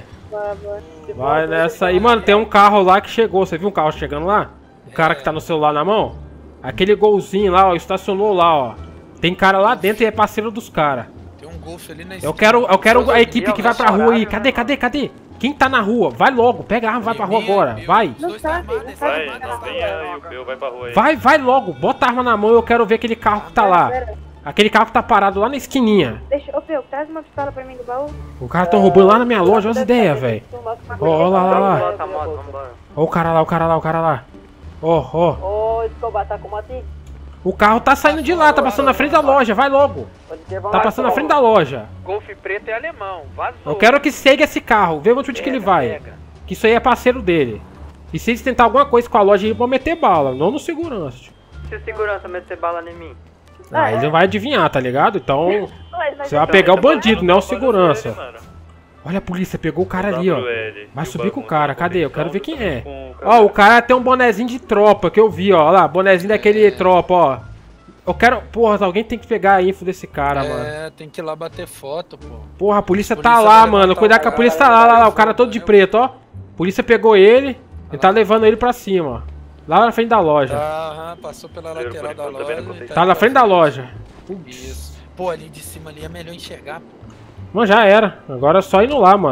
Vai nessa aí. Mano, tem um carro lá que chegou. Você viu um carro chegando lá? O cara que tá no celular na mão? Aquele golzinho lá, ó. Estacionou lá, ó. Tem cara lá dentro e é parceiro dos caras. Tem um golfe ali na Eu quero, eu quero a equipe que vai pra rua aí. Cadê, cadê, cadê? Quem tá na rua? Vai logo, pega a arma, vai pra rua agora. Vai. Vai, venha e o Peu vai pra rua aí. Vai, vai logo. Bota a arma na mão e eu quero ver aquele carro que tá lá. Aquele carro que tá parado lá na esquininha. Deixa, ô Peu, traz uma pistola pra mim do baú. O cara tão roubando lá na minha loja, olha as ideias, velho. Ó, ó lá, lá, lá. Tá moto, vambora. Ó o cara lá, o cara lá, o cara lá. Ó, ó. Ô, Escobar, tá com moto aí? O carro tá saindo de lá, tá passando na frente da loja, vai logo. Tá passando na frente da loja. Golfe preto é alemão, vazou. Eu quero que segue esse carro, vê onde que ele vai. Que isso aí é parceiro dele. E se eles tentar alguma coisa com a loja, eles vão meter bala, não no segurança. Tio. Se segurança meter bala em mim. Ah, ele não vai adivinhar, tá ligado? Então, Mas você vai pegar o bandido, não é o segurança. Olha a polícia, pegou o cara ali, ó. Vai subir com o cara, cadê? Eu quero ver quem é. Ó, o cara tem um bonezinho de tropa que eu vi, ó. Olha lá, bonezinho daquele tropa, ó. Eu quero... Porra, alguém tem que pegar a info desse cara, mano. É, tem que ir lá bater foto, pô. Porra, a polícia, A polícia tá lá, vai mano. levantar Cuidado o que a cara, polícia tá lá, lá, lá. O cara todo de preto, ó. A polícia pegou ele e tá levando ele pra cima, ó. Lá na frente da loja. Aham, passou pela lateral da loja. e Tá na frente da loja. Isso. Pô, ali de cima ali é melhor enxergar, pô. Mano, já era. Agora é só indo lá, mano.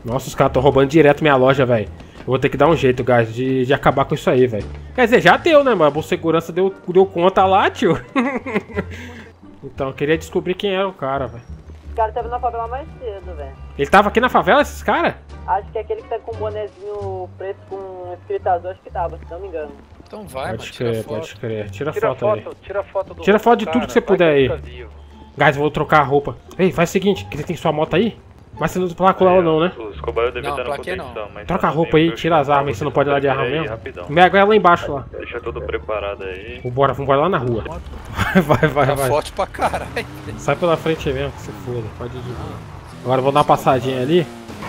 Nossa, os caras estão roubando direto minha loja, velho. Eu vou ter que dar um jeito, guys, de, de acabar com isso aí, velho. Quer dizer, já deu, né, mano? A segurança deu, deu conta lá, tio. Então, eu queria descobrir quem era o cara, velho. O cara tava na favela mais cedo, velho. Ele tava aqui na favela, esses caras? Acho que é aquele que tá com um bonezinho preto com escrito azul, acho que tava, se não me engano. Então vai, Pode crer, pode crer. Tira, Tira foto, aí. foto, tira foto do Tira foto de cara, tudo que você vai puder que aí. ele tá vivo. Guys, eu vou trocar a roupa. Ei, faz o seguinte, que você tem sua moto aí? Mas você não placa lá ou não, né? Os cobaios devem Não, estar na plaquei não. contenção, mas... Troca a tá roupa bem, aí, eu tira as vou armas aí, você não pode ir lá de arma aí, mesmo. rapidão. O Mega é lá embaixo, lá. Deixa tudo preparado aí. Vambora, vambora lá na rua. Vai, vai, Tá vai. forte pra caralho. Sai pela frente aí mesmo, que se foda. Pode ir de boa. Agora eu vou dar uma passadinha ali.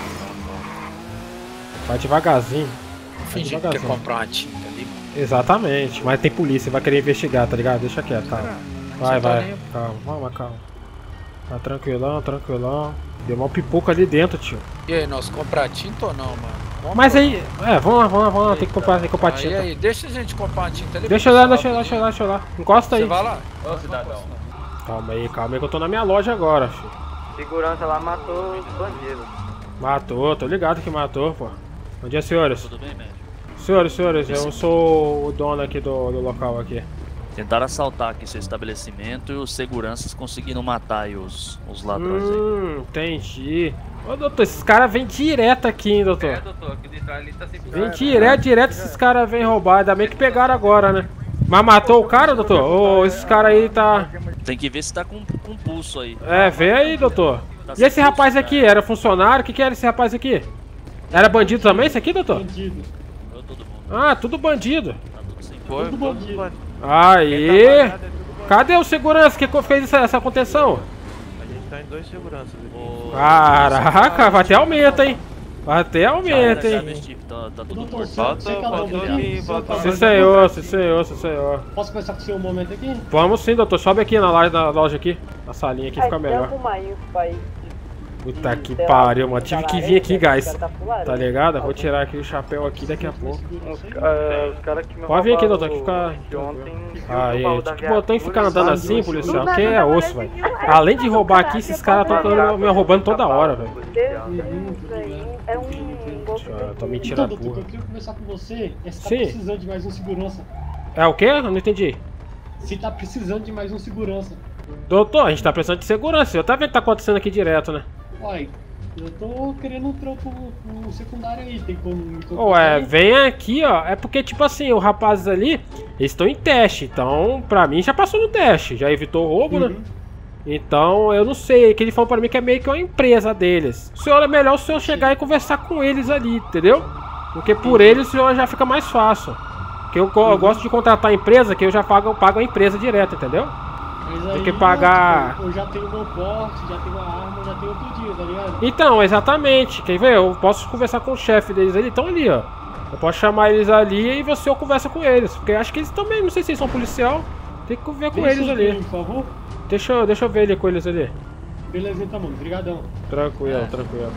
Vai devagarzinho. Vai Fingir que quer devagarzinho. comprar uma tinta ali. Exatamente, mas tem polícia, vai querer investigar, tá ligado? Deixa quieto, calma. Vai, Você tá vai, limpo. calma, vamos, calma. Tá tranquilão, tranquilão. Deu uma pipoca ali dentro, tio. E aí, nós comprar tinta ou não, mano? Compra Mas ou aí, é, vamos lá, vamos lá, vamos lá, tem que comprar, tem que comprar não? tinta. E aí, deixa a gente comprar uma tinta ali. Deixa eu lá, deixa eu lá, deixa eu lá, deixa eu lá. Encosta aí. Você vai lá? Ô, cidadão. Calma aí, calma aí que eu tô na minha loja agora, filho. Segurança lá matou os bandidos. Matou, tô ligado que matou, pô. Bom dia, senhores. Tudo bem, médico? Senhores, senhores, eu sou o dono aqui do, do local aqui. Tentaram assaltar aqui seu estabelecimento e os seguranças conseguiram matar aí os, os ladrões aí. Hum, entendi. Ô, doutor, esses caras vêm direto aqui, hein, doutor. É, doutor, aquele ali tá sempre... Vem direto, direto esses caras vêm roubar. Ainda bem que pegaram agora, né? Mas matou o cara, doutor? Ô, esses caras aí tá... Tem que ver se tá com, com pulso aí. É, vê aí, doutor. E esse rapaz aqui, era funcionário? O que que era esse rapaz aqui? Era bandido também, esse aqui, doutor? Bandido. Eu, todo mundo. Ah, tudo bandido. Tá tudo sem Foi, tudo bandido. Aí. Cadê o segurança que fez essa, essa contenção? A gente tá em dois seguranças aqui. Caraca, vai até aumenta, hein? Vai até aumenta, Já hein? no Steve, tá, tá tudo Doutor, morto. você, você acabou de vir? Você acabou Sim, de senhor, sim, senhor, sim, senhor. Posso conversar com o senhor um momento aqui? Vamos sim, doutor. Sobe aqui na loja, na loja aqui. Na salinha aqui, fica melhor. Puta que pariu, mano. Tive que vir aqui, guys. Tá ligado? Eu vou tirar aqui o chapéu aqui daqui a pouco. Os, uh, os caras que me Pode vir aqui, doutor, roubaram que fica... de ontem. Aí, tinha que botar e ficar andando assim, policial, que é osso, velho. Além de roubar aqui, esses caras estão me roubando toda hora, velho. É um golpe. Ah, tô mentindo Então, a doutor, porra. eu queria conversar com você. É se tá Sim. precisando de mais um segurança. É o quê? Eu não entendi. Se tá precisando de mais um segurança. Doutor, a gente tá precisando de segurança. Eu tá vendo o que tá acontecendo aqui direto, né? Olha, eu tô querendo um trampo no secundário aí. Tem como me contratar Ué, aí? vem aqui, ó. É porque, tipo assim, os rapazes ali, eles estão em teste. Então, pra mim, já passou no teste. Já evitou o roubo, né? Então, eu não sei. Que ele falou pra mim que é meio que uma empresa deles. O senhor, é melhor o senhor chegar e conversar com eles ali, entendeu? Porque por eles o senhor já fica mais fácil. Porque eu, eu gosto de contratar a empresa que eu já pago, eu pago a empresa direto, entendeu? Mas Tem aí, que pagar... tipo, eu já tenho meu porte, já tenho a arma, já tenho outro dia, tá ligado? Então, exatamente. Quer ver? Eu posso conversar com o chefe deles, eles estão ali, ó. Eu posso chamar eles ali e você conversa com eles. Porque acho que eles também, não sei se eles são policial. Tem que ver com Vem eles seus ali. nomes, por favor. Deixa eu, deixa eu ver ele com eles ali. Beleza então, mano. Obrigadão. Tranquilo, tranquilo.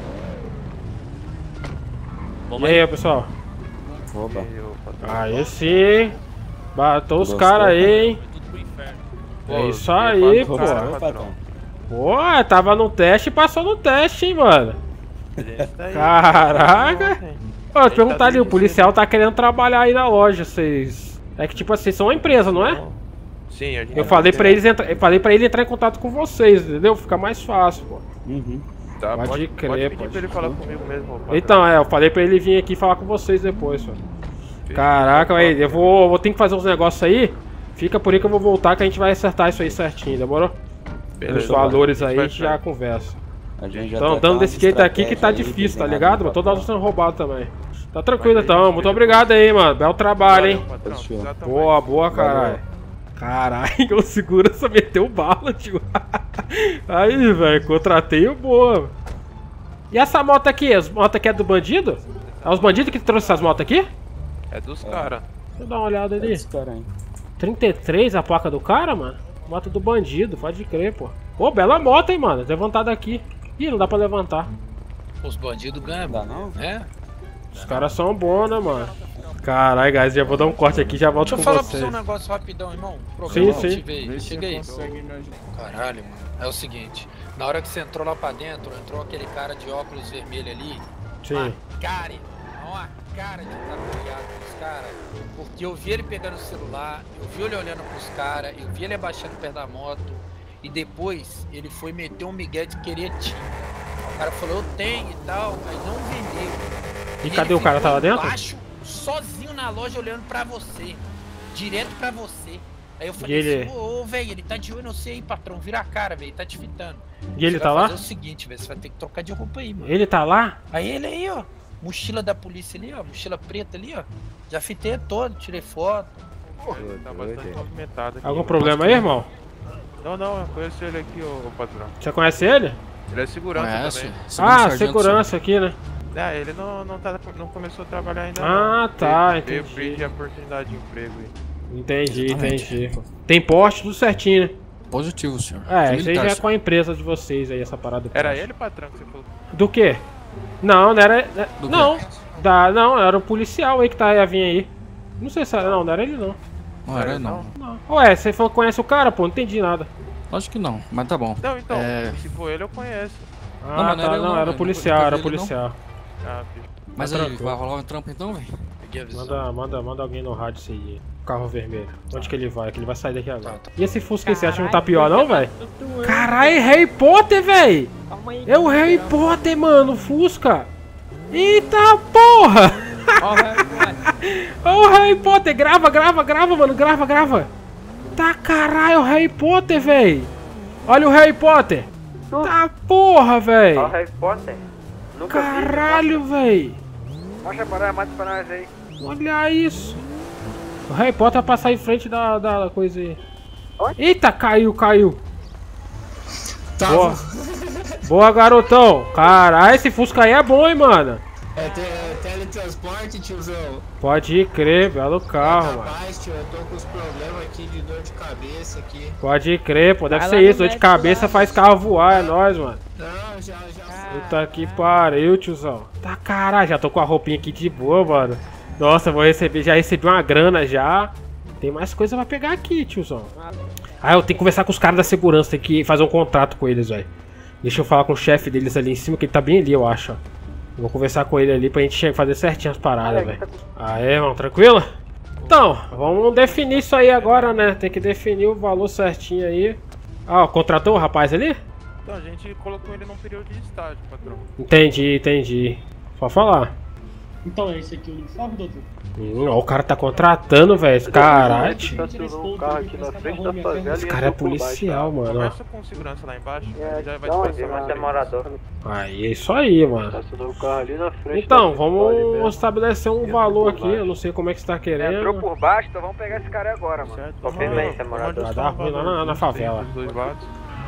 Vamos E aí, pessoal? Opa. Aí sim. Batou os Gostou? caras aí, hein? tudo pro inferno. É isso aí, pô. Pô, tava no teste e passou no teste, hein, mano. Caraca. Ó, te perguntar ali, o policial tá querendo trabalhar aí na loja, vocês... É que tipo assim, vocês são uma empresa, não é? Sim, a gente Eu falei pra eles entrar, eu falei pra ele entrar em contato com vocês, entendeu? Fica mais fácil, pô. Uhum. Tá, Pode pode, crer, pode pedir pode pra ele crer. falar comigo mesmo. patrão. Então, é, eu falei pra ele vir aqui falar com vocês depois, pô. Caraca, aí, eu vou, vou ter que fazer uns negócios aí. Fica por aí que eu vou voltar que a gente vai acertar isso aí certinho, demorou? Beleza, Os valores mano. aí a A gente gente vai já conversa. A gente já Então, tá dando com desse umas jeito aqui que tá estratégias aí difícil, tá desenhadas ligado? no Mas toda hora papel. sendo roubado também. Tá tranquilo então, muito obrigado aí, mano. Belo trabalho, hein? Patrão, Fechou. exatamente. Boa, boa, caralho. Caralho, o segurança meteu bala, tio. Aí, velho, contratei o boa. E essa moto aqui? As motos aqui é do bandido? É os bandidos que trouxeram essas motos aqui? É dos caras. Deixa eu dar uma olhada ali. Esse cara aí. trinta e três a placa do cara, mano? Moto do bandido, pode crer, pô. Pô, bela moto, hein, mano. Levantada aqui. Ih, não dá pra levantar. Os bandidos ganham, Não dá não? né? Os caras são bons, né, mano? Caralho, guys, já vou dar um corte aqui, já volto Deixa eu com falar pra vocês. você um negócio rapidão, irmão. Sim, sim. Chega aí, chega aí. Caralho, mano. É o seguinte, na hora que você entrou lá pra dentro, entrou aquele cara de óculos vermelho ali, Sim. Uma cara, uma cara de trabalhado pros caras. Porque eu vi ele pegando o celular, eu vi ele olhando pros caras, eu vi ele abaixando perto da moto. E depois ele foi meter um migué de querer tinta. O cara falou, eu tenho e tal, aí não vendeu. E, e cadê o cara? Tá lá dentro? Embaixo, sozinho na loja olhando pra você. Direto pra você. Aí eu falei ele... assim, ô, ô velho, ele tá de olho, não sei aí, patrão, vira a cara, velho, tá te fitando. E ele você tá vai lá? fazer o seguinte, velho, você vai ter que trocar de roupa aí, mano. Ele tá lá? Aí ele aí, ó, mochila da polícia ali, ó, mochila preta ali, ó. Já fitei todo, tirei foto. Porra, tá bastante movimentado aqui. Algum problema aí, irmão? Não, não, eu conheço ele aqui, ô, ô patrão. Você conhece ele? Ele é segurança Conhece? também. Ah, segurança aqui, né? É, ele não, não, tá, não começou a trabalhar ainda. Ah, não. tá, Veio, entendi. veio pedir a oportunidade de emprego aí. Entendi, entendi. Tem porte, tudo certinho, né? Positivo, senhor. É, isso aí já é com a empresa de vocês aí, essa parada. Era poste. Ele, patrão, que você falou? Do quê? Não, não era... Do não, quê? da, não, era o policial aí que tá, ia vir aí. Não sei se era... Não, não era ele não. Não era não. não. Ué, você falou que conhece o cara, pô? Não entendi nada. Acho que não, mas tá bom. Não, então, é... se for ele eu conheço. Ah, não, mas não, tá, era, não, era o policial, era o policial. Ah, mas tá aí, tranquilo. vai rolar um trampo então, velho? Manda, manda, manda alguém no rádio isso aí. Carro vermelho. Onde que ele vai? Que ele vai sair daqui agora. E esse Fusca aí, você acha que não tá pior não, velho? Caralho, Harry Potter, velho! É o Harry Potter, mano, o Fusca! Eita porra! Ó o Harry Potter, grava, grava, grava, mano, grava, grava! Tá caralho, o Harry Potter, velho! Olha o Harry Potter! Tá porra, velho! Ó o Harry Potter! Nunca Caralho, velho! Mostra pra nós, mostra pra nós aí. Olha isso! O Harry Potter vai passar em frente da, da coisa aí. Eita, caiu, caiu! Tá. Boa. Boa, garotão! Caralho, esse Fusca aí é bom, hein, mano? É, te, é teletransporte, tiozão. Pode ir crer, belo carro, mano. Rapaz, tio, eu tô com os problemas aqui de dor de cabeça aqui. Pode ir crer, pô, deve Vai ser lá isso, no dor de médico cabeça lá, faz carro voar, é nóis, mano. Não, já, já. Puta que pariu, tiozão. Tá caralho, já tô com a roupinha aqui de boa, mano. Nossa, vou receber, já recebi uma grana já. Tem mais coisa pra pegar aqui, tiozão. Ah, eu tenho que conversar com os caras da segurança, tem que fazer um contrato com eles, velho. Deixa eu falar com o chefe deles ali em cima, que ele tá bem ali, eu acho. Vou conversar com ele ali pra gente fazer certinho as paradas, velho. Ah, é, irmão, tranquilo? Então, vamos definir isso aí agora, né? Tem que definir o valor certinho aí. Ah, contratou o rapaz ali? Então, a gente colocou ele num período de estágio, patrão. Entendi, entendi. Pode falar. Então é esse aqui o uniforme, doutor? Hum, ó, o cara tá contratando, velho. Caralho. Um carro aqui na frente da favela. Esse cara é policial, mano. Conversa com segurança lá embaixo, É, já vai não, te passar mas é morador. Aí, é isso aí, mano. Estacionou o carro ali na frente. Então, vamos estabelecer um valor aqui. Eu não sei como é que você tá Entrou querendo. por baixo, então vamos pegar esse cara agora, mano. Confirma aí, você é morador. Vai dar ruim lá na, na favela. dos dois lados.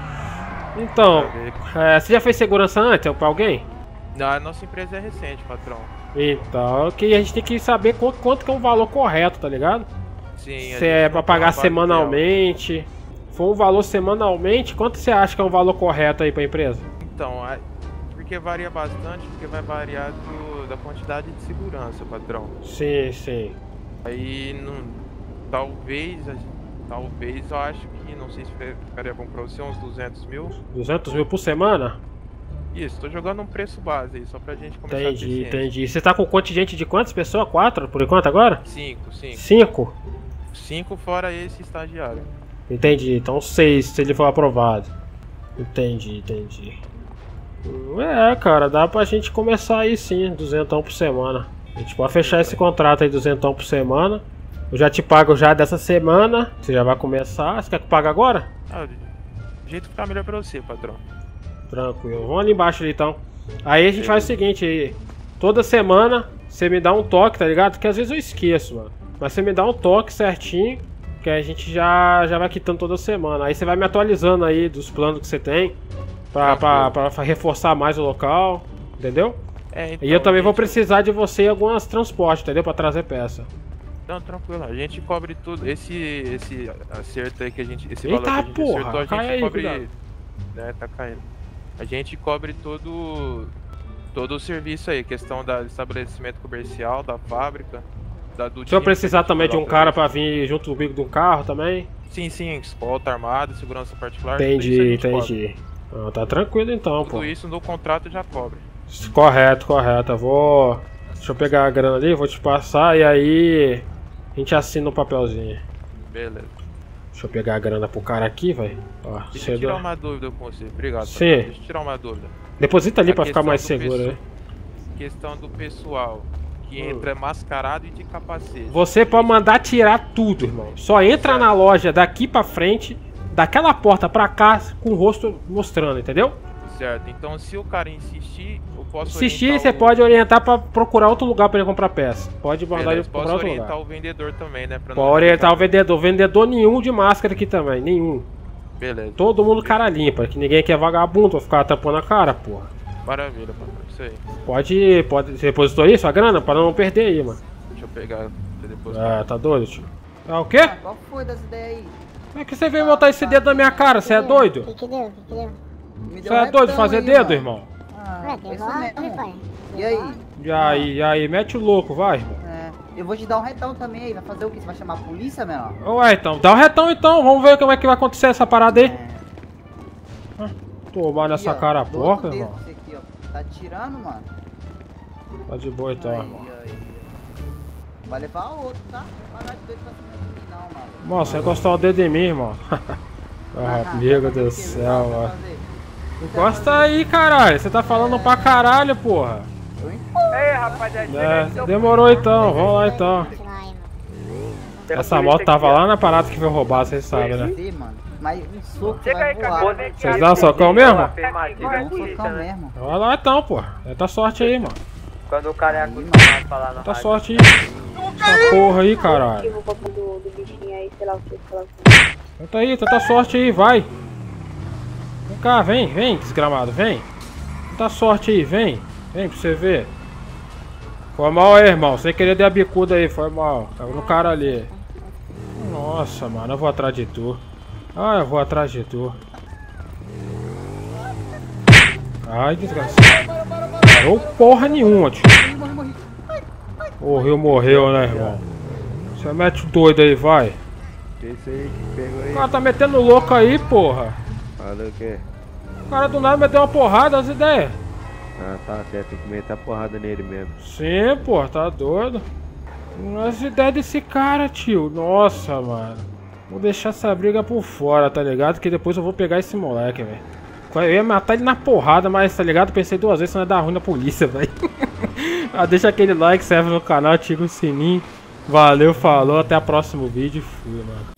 Então, é, você já fez segurança antes pra alguém? Não, a nossa empresa é recente, patrão. Então, que a gente tem que saber quanto, quanto que é um valor correto, tá ligado? Sim, Se é pra pagar semanalmente. Se for um valor semanalmente, quanto você acha que é um valor correto aí pra empresa? Então, a- porque varia bastante, porque vai variar do- da quantidade de segurança, patrão. Sim, sim. Aí, não, talvez, a gente- talvez eu acho que, não sei se ficaria bom pra você, uns duzentos mil. duzentos mil por semana? Isso, tô jogando um preço base aí, só pra gente começar a ter Entendi, ciência. entendi. Você tá com contingente de quantas pessoas? Quatro, por enquanto, agora? Cinco, cinco. Cinco? Cinco fora esse estagiário. Entendi, então seis, se ele for aprovado. Entendi, entendi. Hum, É, cara, dá pra gente começar aí sim, duzentão por semana. A gente pode fechar esse contrato aí, duzentão por semana. Eu já te pago já dessa semana, você já vai começar. Você quer que eu pague agora? Ah, do jeito que ficar melhor pra você, patrão. Tranquilo, vamos ali embaixo ali então. Aí a gente faz o seguinte aí. Toda semana você me dá um toque, tá ligado? Porque às vezes eu esqueço, mano. Mas você me dá um toque certinho, que a gente já, já vai quitando toda semana. Aí você vai me atualizando aí dos planos que você tem. Pra, pra, pra reforçar mais o local, entendeu? É, então, E eu também vou gente- precisar de você em alguns transportes, entendeu? Pra trazer peça. Não, tranquilo, a gente cobre tudo. Esse, esse acerto aí que a gente. Esse Eita, valor que a gente porra, acertou, a cai gente aí, cobre. cuidado. Né, tá caindo. A gente cobre todo. Todo o serviço aí, questão do estabelecimento comercial, da fábrica, da do Se eu time precisar que a gente também de um coloca cara lá. pra vir junto comigo de um carro também. Sim, sim, escolta armada, segurança particular. tudo isso a Entendi, gente cobre. entendi. Ah, tá tranquilo então, pô. Tudo isso no contrato já cobre. Correto, correto. Eu vou... Deixa eu pegar a grana ali, vou te passar e aí... A gente assina o um papelzinho. Beleza. Deixa eu pegar a grana pro cara aqui, velho. Deixa eu tirar uma dúvida com você. Obrigado. Sim. Deixa eu tirar uma dúvida. Deposita ali a pra ficar mais do seguro aí. pessoal- Questão do pessoal que entra mascarado e de capacete. Você pode mandar tirar tudo, irmão. Só entra na loja daqui pra frente, daquela porta pra cá, com o rosto mostrando, entendeu? Certo. Então se o cara insistir, eu posso Insistir, orientar você o- pode orientar pra procurar outro lugar pra ele comprar peça. Pode mandar Beleza, ele procurar posso outro orientar lugar. o vendedor também, né? Pra não Pode orientar o vendedor. Vendedor nenhum de máscara aqui também, nenhum. Beleza. Todo mundo cara limpa, que ninguém quer vagabundo, vai ficar tampando a cara, porra. Maravilha, patrão. Isso aí. Pode, pode. Você depositou aí sua grana? Pra não perder aí, mano. Deixa eu pegar depois. Ah, tá doido, tio? É o quê? Qual foi das ideias aí? Como é que você veio botar esse dedo na minha cara? Você é doido? O que que deu? O que que deu? Você é doido de fazer dedo, irmão? Ah, é isso mesmo. E aí? E aí, e aí, mete o louco, vai, irmão. É, eu vou te dar um retão também aí. Vai fazer o quê? Você vai chamar a polícia, menor? Ué, então, dá o retão então, vamos ver como é que vai acontecer essa parada aí. Ah, tomar nessa Aqui, ó, cara do porca, outro dedo irmão. pra você aqui, ó. Tá tirando, mano? Tá de boa então, Aí, irmão. aí. Vai levar outro, tá? Não vai parar de doido pra cima de mim, não, mano. Irmão, você encostar o dedo em mim, irmão. Ah, meu Deus do céu, mano. Encosta aí, caralho. Você tá falando pra caralho, porra. Ei, rapaziada, É, demorou então, vamos lá então. Essa moto tava lá na parada que foi roubada, vocês sabem, né? Sim, mano. Mas um soco você vai voar. Vocês dão socão mesmo? Dá um socão mesmo. Vai lá então, pô. Tenta sorte aí, mano. Quando o cara é acostumado a falar no Tenta sorte aí. Essa porra aí, caralho. Do, do bichinho aí, sei lá o que, sei lá o que. Tenta aí, tenta sorte aí, vai. Vem cá, vem, vem, desgramado, vem. Tenta sorte aí, vem. Vem pra você ver. Foi mal aí, irmão. Sem querer dar a bicuda aí, foi mal. Tava no cara ali. Nossa, mano, eu vou atrás de tu. Ah, eu vou atrás de tu. Ai, desgraçado. Parou porra nenhuma, tio. Morreu, morreu, né, irmão? Você mete o doido aí, vai. Que isso aí que pegou aí? O cara tá metendo louco aí, porra. Falou o quê? O cara do nada meteu uma porrada, as ideias. Ah, tá certo, tem que meter a porrada nele mesmo. Sim, pô, tá doido. As ideias desse cara, tio. Nossa, mano. Vou deixar essa briga por fora, tá ligado? Que depois eu vou pegar esse moleque, velho. Eu ia matar ele na porrada, mas tá ligado? Pensei duas vezes, senão ia dar ruim na polícia, velho. Ah, deixa aquele like, serve no canal, ativa o sininho. Valeu, falou, até o próximo vídeo. Fui, mano.